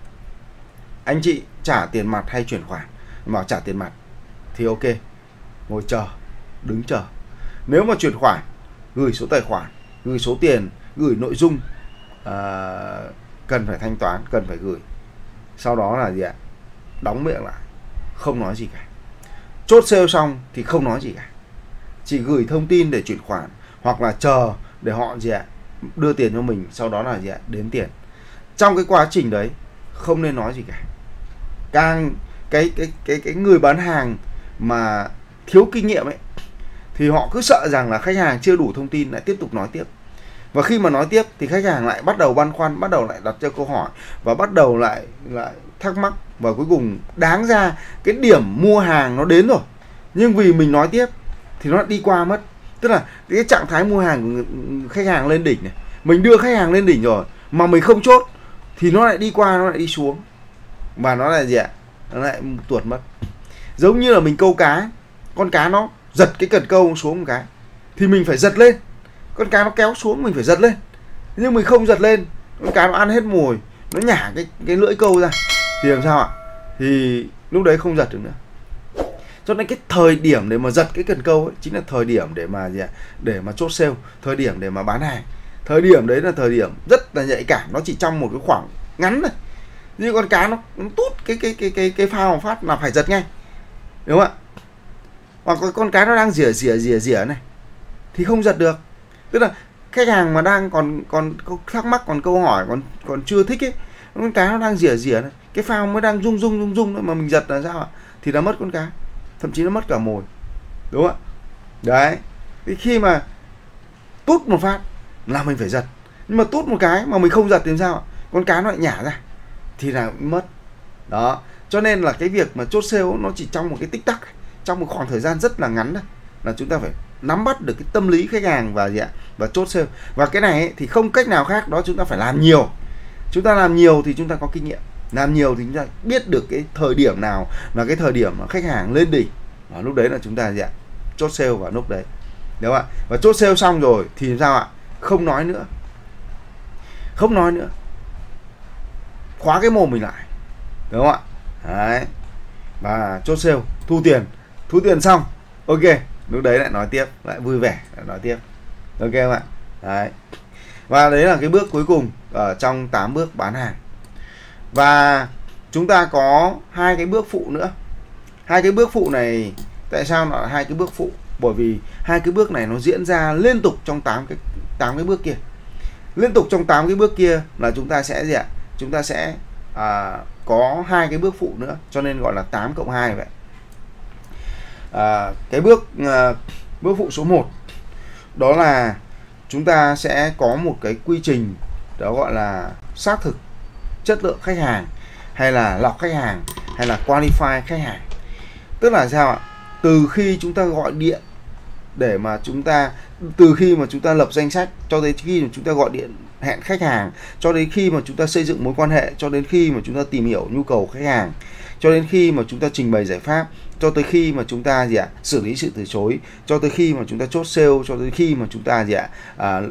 Anh chị trả tiền mặt hay chuyển khoản? Mà trả tiền mặt thì ok, ngồi chờ, đứng chờ. Nếu mà chuyển khoản, gửi số tài khoản, gửi số tiền, gửi nội dung à, cần phải thanh toán, cần phải gửi. Sau đó là gì ạ? Đóng miệng lại, không nói gì cả. Chốt sale xong thì không nói gì cả, chỉ gửi thông tin để chuyển khoản hoặc là chờ để họ gì ạ? Đưa tiền cho mình, sau đó là gì ạ? Đếm tiền. Trong cái quá trình đấy không nên nói gì cả. Càng cái cái cái cái người bán hàng mà thiếu kinh nghiệm ấy thì họ cứ sợ rằng là khách hàng chưa đủ thông tin lại tiếp tục nói tiếp. Và khi mà nói tiếp thì khách hàng lại bắt đầu băn khoăn, bắt đầu lại đặt ra câu hỏi và bắt đầu lại lại thắc mắc, và cuối cùng đáng ra cái điểm mua hàng nó đến rồi, nhưng vì mình nói tiếp thì nó lại đi qua mất. Tức là cái trạng thái mua hàng của khách hàng lên đỉnh này, mình đưa khách hàng lên đỉnh rồi mà mình không chốt thì nó lại đi qua, nó lại đi xuống, và nó là gì ạ? Nó lại tuột mất. Giống như là mình câu cá, con cá nó giật cái cần câu xuống một cái thì mình phải giật lên, con cá nó kéo xuống mình phải giật lên, nhưng mình không giật lên, con cá nó ăn hết mồi, nó nhả cái cái lưỡi câu ra thì làm sao ạ? Thì lúc đấy không giật được nữa. Cho nên cái thời điểm để mà giật cái cần câu ấy, chính là thời điểm để mà gì ạ? Để mà chốt sale, thời điểm để mà bán hàng. Thời điểm đấy là thời điểm rất là nhạy cảm, nó chỉ trong một cái khoảng ngắn thôi. Như con cá nó, nó tút cái cái cái cái cái phao phát là phải giật ngay, đúng không ạ? Hoặc con cá nó đang rỉa rỉa rỉa rỉa này thì không giật được. Tức là khách hàng mà đang còn còn thắc mắc, còn câu hỏi, còn còn chưa thích ấy, con cá nó đang rỉa rỉa này, cái phao mới đang rung rung rung rung mà mình giật là sao ạ? Thì nó mất con cá, thậm chí nó mất cả mồi, đúng không ạ? Đấy, thì khi mà tút một phát là mình phải giật, nhưng mà tút một cái mà mình không giật thì sao ạ? Con cá nó lại nhả ra thì là mất. Đó, cho nên là cái việc mà chốt sale nó chỉ trong một cái tích tắc, trong một khoảng thời gian rất là ngắn thôi, là chúng ta phải nắm bắt được cái tâm lý khách hàng và gì ạ? Và chốt sale. Và cái này ấy, thì không cách nào khác, đó chúng ta phải làm nhiều. Chúng ta làm nhiều thì chúng ta có kinh nghiệm, làm nhiều thì chúng ta biết được cái thời điểm nào là cái thời điểm mà khách hàng lên đỉnh, và lúc đấy là chúng ta gì ạ? Chốt sale vào lúc đấy, đúng không ạ? Và chốt sale xong rồi thì sao ạ? Không nói nữa, không nói nữa, khóa cái mồm mình lại, đúng không ạ? Đấy, và chốt sale, thu tiền, thu tiền xong, ok, lúc đấy lại nói tiếp, lại vui vẻ, lại nói tiếp, ok không ạ? Đấy, và đấy là cái bước cuối cùng ở trong tám bước bán hàng. Và chúng ta có hai cái bước phụ nữa. Hai cái bước phụ này, tại sao là hai cái bước phụ? Bởi vì hai cái bước này nó diễn ra liên tục trong tám cái tám cái bước kia. Liên tục trong tám cái bước kia là chúng ta sẽ gì ạ? Chúng ta sẽ à, có hai cái bước phụ nữa, cho nên gọi là tám cộng hai vậy. À, cái bước à, bước phụ số một đó là chúng ta sẽ có một cái quy trình, đó gọi là xác thực chất lượng khách hàng, hay là lọc khách hàng, hay là qualify khách hàng. Tức là sao ạ? Từ khi chúng ta gọi điện để mà chúng ta, từ khi mà chúng ta lập danh sách cho đến khi mà chúng ta gọi điện hẹn khách hàng, cho đến khi mà chúng ta xây dựng mối quan hệ, cho đến khi mà chúng ta tìm hiểu nhu cầu khách hàng, cho đến khi mà chúng ta trình bày giải pháp, cho tới khi mà chúng ta gì ạ? Xử lý sự từ chối, cho tới khi mà chúng ta chốt sale, cho tới khi mà chúng ta gì ạ? À,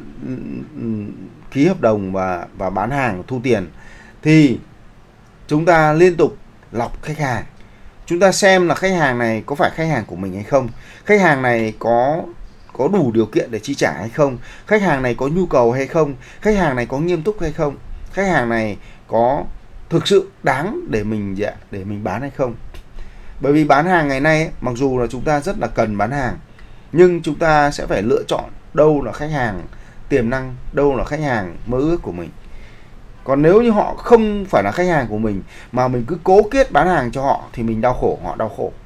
ký hợp đồng và và bán hàng, thu tiền, thì chúng ta liên tục lọc khách hàng. Chúng ta xem là khách hàng này có phải khách hàng của mình hay không, khách hàng này có có đủ điều kiện để chi trả hay không, khách hàng này có nhu cầu hay không, khách hàng này có nghiêm túc hay không, khách hàng này có thực sự đáng để mình dạ, để mình bán hay không. Bởi vì bán hàng ngày nay ấy, mặc dù là chúng ta rất là cần bán hàng, nhưng chúng ta sẽ phải lựa chọn đâu là khách hàng tiềm năng, đâu là khách hàng mơ ước của mình. Còn nếu như họ không phải là khách hàng của mình mà mình cứ cố kiết bán hàng cho họ thì mình đau khổ, họ đau khổ.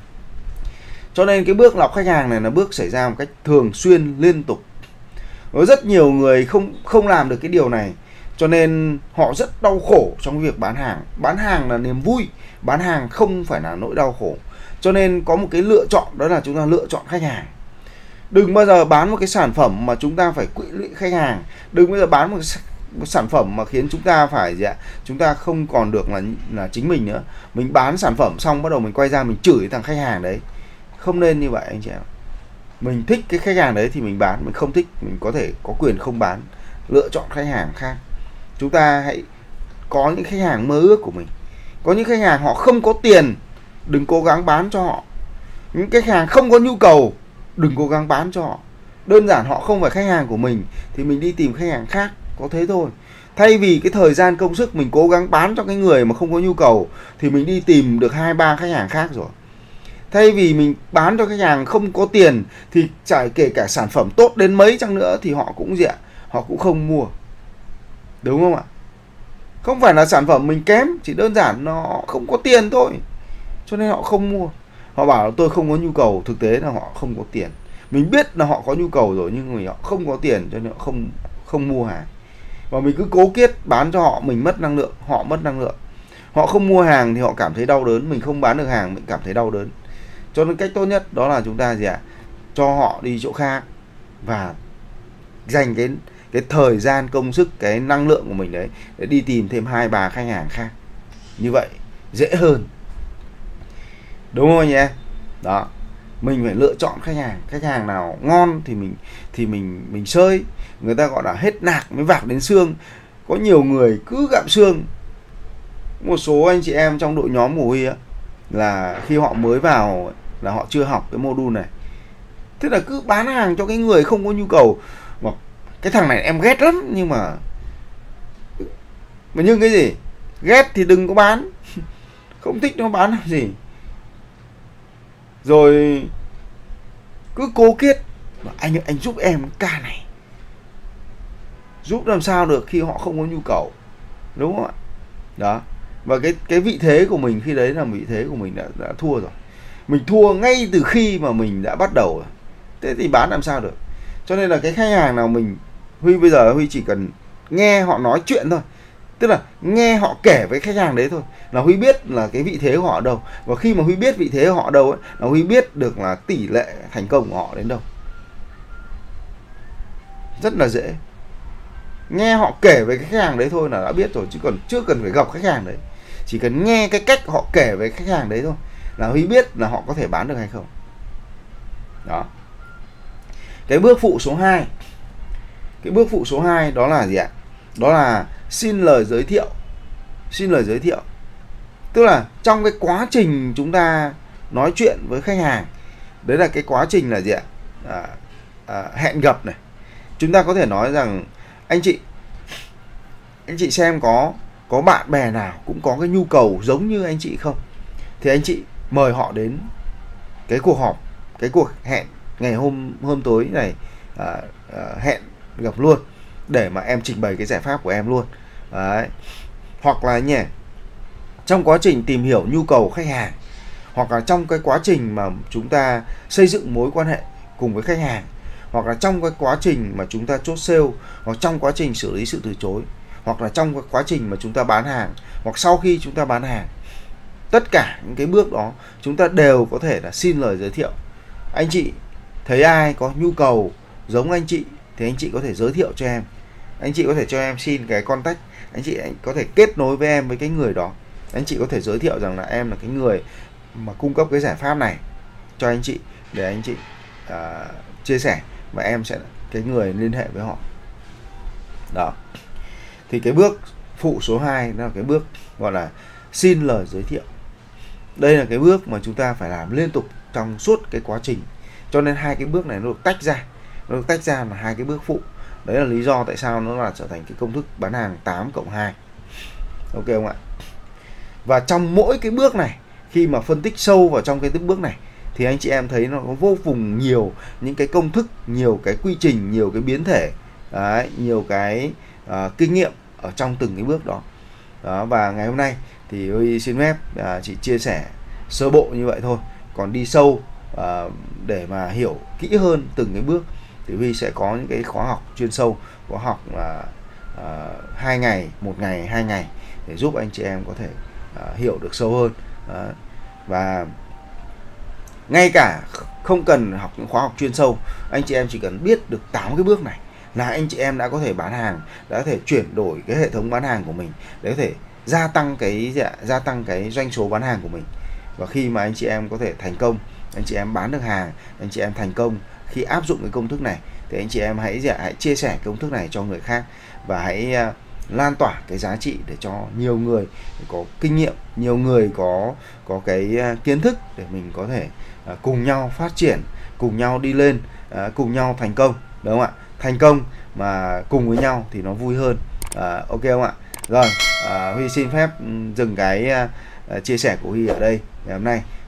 Cho nên cái bước lọc khách hàng này là bước xảy ra một cách thường xuyên, liên tục. Có rất nhiều người không không làm được cái điều này, cho nên họ rất đau khổ trong việc bán hàng. Bán hàng là niềm vui, bán hàng không phải là nỗi đau khổ. Cho nên có một cái lựa chọn, đó là chúng ta lựa chọn khách hàng. Đừng bao giờ bán một cái sản phẩm mà chúng ta phải quỵ lụy khách hàng. Đừng bao giờ bán một cái một sản phẩm mà khiến chúng ta phải gì ạ? Chúng ta không còn được là là chính mình nữa. Mình bán sản phẩm xong bắt đầu mình quay ra mình chửi thằng khách hàng đấy. Không nên như vậy anh chị em. Mình thích cái khách hàng đấy thì mình bán, mình không thích mình có thể có quyền không bán, lựa chọn khách hàng khác. Chúng ta hãy có những khách hàng mơ ước của mình. Có những khách hàng họ không có tiền, đừng cố gắng bán cho họ. Những khách hàng không có nhu cầu, đừng cố gắng bán cho họ. Đơn giản họ không phải khách hàng của mình thì mình đi tìm khách hàng khác, có thế thôi. Thay vì cái thời gian công sức mình cố gắng bán cho cái người mà không có nhu cầu thì mình đi tìm được hai ba khách hàng khác rồi. Thay vì mình bán cho khách hàng không có tiền thì chả kể cả sản phẩm tốt đến mấy chăng nữa thì họ cũng gì ạ? Họ cũng không mua. Đúng không ạ? Không phải là sản phẩm mình kém, chỉ đơn giản nó không có tiền thôi, cho nên họ không mua. Họ bảo là tôi không có nhu cầu, thực tế là họ không có tiền. Mình biết là họ có nhu cầu rồi nhưng mà họ không có tiền cho nên họ không không mua hàng. Và mình cứ cố kiết bán cho họ, mình mất năng lượng, họ mất năng lượng. Họ không mua hàng thì họ cảm thấy đau đớn, mình không bán được hàng mình cảm thấy đau đớn. Cho nên cách tốt nhất đó là chúng ta gì ạ? Cho họ đi chỗ khác và dành cái cái thời gian, công sức, cái năng lượng của mình đấy để đi tìm thêm hai ba khách hàng khác. Như vậy dễ hơn. Đúng không anh em? Đó. Mình phải lựa chọn khách hàng, khách hàng nào ngon thì mình thì mình mình sơi. Người ta gọi là hết nạc mới vạc đến xương. Có nhiều người cứ gặm xương. Một số anh chị em trong đội nhóm của Huy á, là khi họ mới vào là họ chưa học cái module này, thế là cứ bán hàng cho cái người không có nhu cầu. Mà cái thằng này em ghét lắm, nhưng mà mà nhưng cái gì, ghét thì đừng có bán, không thích nó bán làm gì. Rồi cứ cố kiết, anh anh giúp em ca này, giúp làm sao được khi họ không có nhu cầu, đúng không ạ? Đó. Và cái cái vị thế của mình khi đấy là vị thế của mình đã, đã thua rồi. Mình thua ngay từ khi mà mình đã bắt đầu rồi. Thế thì bán làm sao được? Cho nên là cái khách hàng nào mình, Huy bây giờ Huy chỉ cần nghe họ nói chuyện thôi, tức là nghe họ kể với khách hàng đấy thôi, là Huy biết là cái vị thế của họ ở đâu. Và khi mà Huy biết vị thế của họ ở đâu ấy, là Huy biết được là tỷ lệ thành công của họ đến đâu. Rất là dễ. Nghe họ kể về cái khách hàng đấy thôi là đã biết rồi, chứ còn chưa cần phải gặp khách hàng đấy. Chỉ cần nghe cái cách họ kể về khách hàng đấy thôi là Huy biết là họ có thể bán được hay không. Đó. Cái bước phụ số hai. Cái bước phụ số hai đó là gì ạ? Đó là xin lời giới thiệu. Xin lời giới thiệu. Tức là trong cái quá trình chúng ta nói chuyện với khách hàng, đấy là cái quá trình là gì ạ? À, à, hẹn gặp này. Chúng ta có thể nói rằng anh chị anh chị xem có có bạn bè nào cũng có cái nhu cầu giống như anh chị không, thì anh chị mời họ đến cái cuộc họp, cái cuộc hẹn ngày hôm hôm tối này, à, à, hẹn gặp luôn để mà em trình bày cái giải pháp của em luôn. Đấy. Hoặc là nhỉ, trong quá trình tìm hiểu nhu cầu khách hàng, hoặc là trong cái quá trình mà chúng ta xây dựng mối quan hệ cùng với khách hàng, hoặc là trong cái quá trình mà chúng ta chốt sale, hoặc trong quá trình xử lý sự từ chối, hoặc là trong cái quá trình mà chúng ta bán hàng, hoặc sau khi chúng ta bán hàng. Tất cả những cái bước đó chúng ta đều có thể là xin lời giới thiệu. Anh chị thấy ai có nhu cầu giống anh chị thì anh chị có thể giới thiệu cho em. Anh chị có thể cho em xin cái contact, anh chị anh có thể kết nối với em với cái người đó. Anh chị có thể giới thiệu rằng là em là cái người mà cung cấp cái giải pháp này cho anh chị, để anh chị uh, chia sẻ, và em sẽ là cái người liên hệ với họ. Đó. Thì cái bước phụ số hai đó là cái bước gọi là xin lời giới thiệu. Đây là cái bước mà chúng ta phải làm liên tục trong suốt cái quá trình. Cho nên hai cái bước này nó được tách ra. Nó được tách ra là hai cái bước phụ. Đấy là lý do tại sao nó là trở thành cái công thức bán hàng tám cộng hai. Ok không ạ? Và trong mỗi cái bước này, khi mà phân tích sâu vào trong cái bước này, thì anh chị em thấy nó có vô cùng nhiều những cái công thức, nhiều cái quy trình, nhiều cái biến thể, đấy, nhiều cái uh, kinh nghiệm ở trong từng cái bước đó. Đó. Và ngày hôm nay thì Huy xin phép uh, chỉ chia sẻ sơ bộ như vậy thôi. Còn đi sâu uh, để mà hiểu kỹ hơn từng cái bước thì Huy sẽ có những cái khóa học chuyên sâu, khóa học là uh, hai ngày, một ngày, hai ngày, để giúp anh chị em có thể uh, hiểu được sâu hơn. Đó. Và ngay cả không cần học những khóa học chuyên sâu, anh chị em chỉ cần biết được tám cái bước này là anh chị em đã có thể bán hàng, đã có thể chuyển đổi cái hệ thống bán hàng của mình, để có thể gia tăng cái gia tăng cái doanh số bán hàng của mình. Và khi mà anh chị em có thể thành công, anh chị em bán được hàng, anh chị em thành công khi áp dụng cái công thức này, thì anh chị em hãy hãy chia sẻ công thức này cho người khác, và hãy uh, lan tỏa cái giá trị để cho nhiều người có kinh nghiệm, nhiều người có có cái uh, kiến thức để mình có thể uh, cùng nhau phát triển, cùng nhau đi lên, uh, cùng nhau thành công, đúng không ạ? Thành công mà cùng với nhau thì nó vui hơn. Uh, ok không ạ? Rồi, uh, Huy xin phép dừng cái uh, chia sẻ của Huy ở đây ngày hôm nay.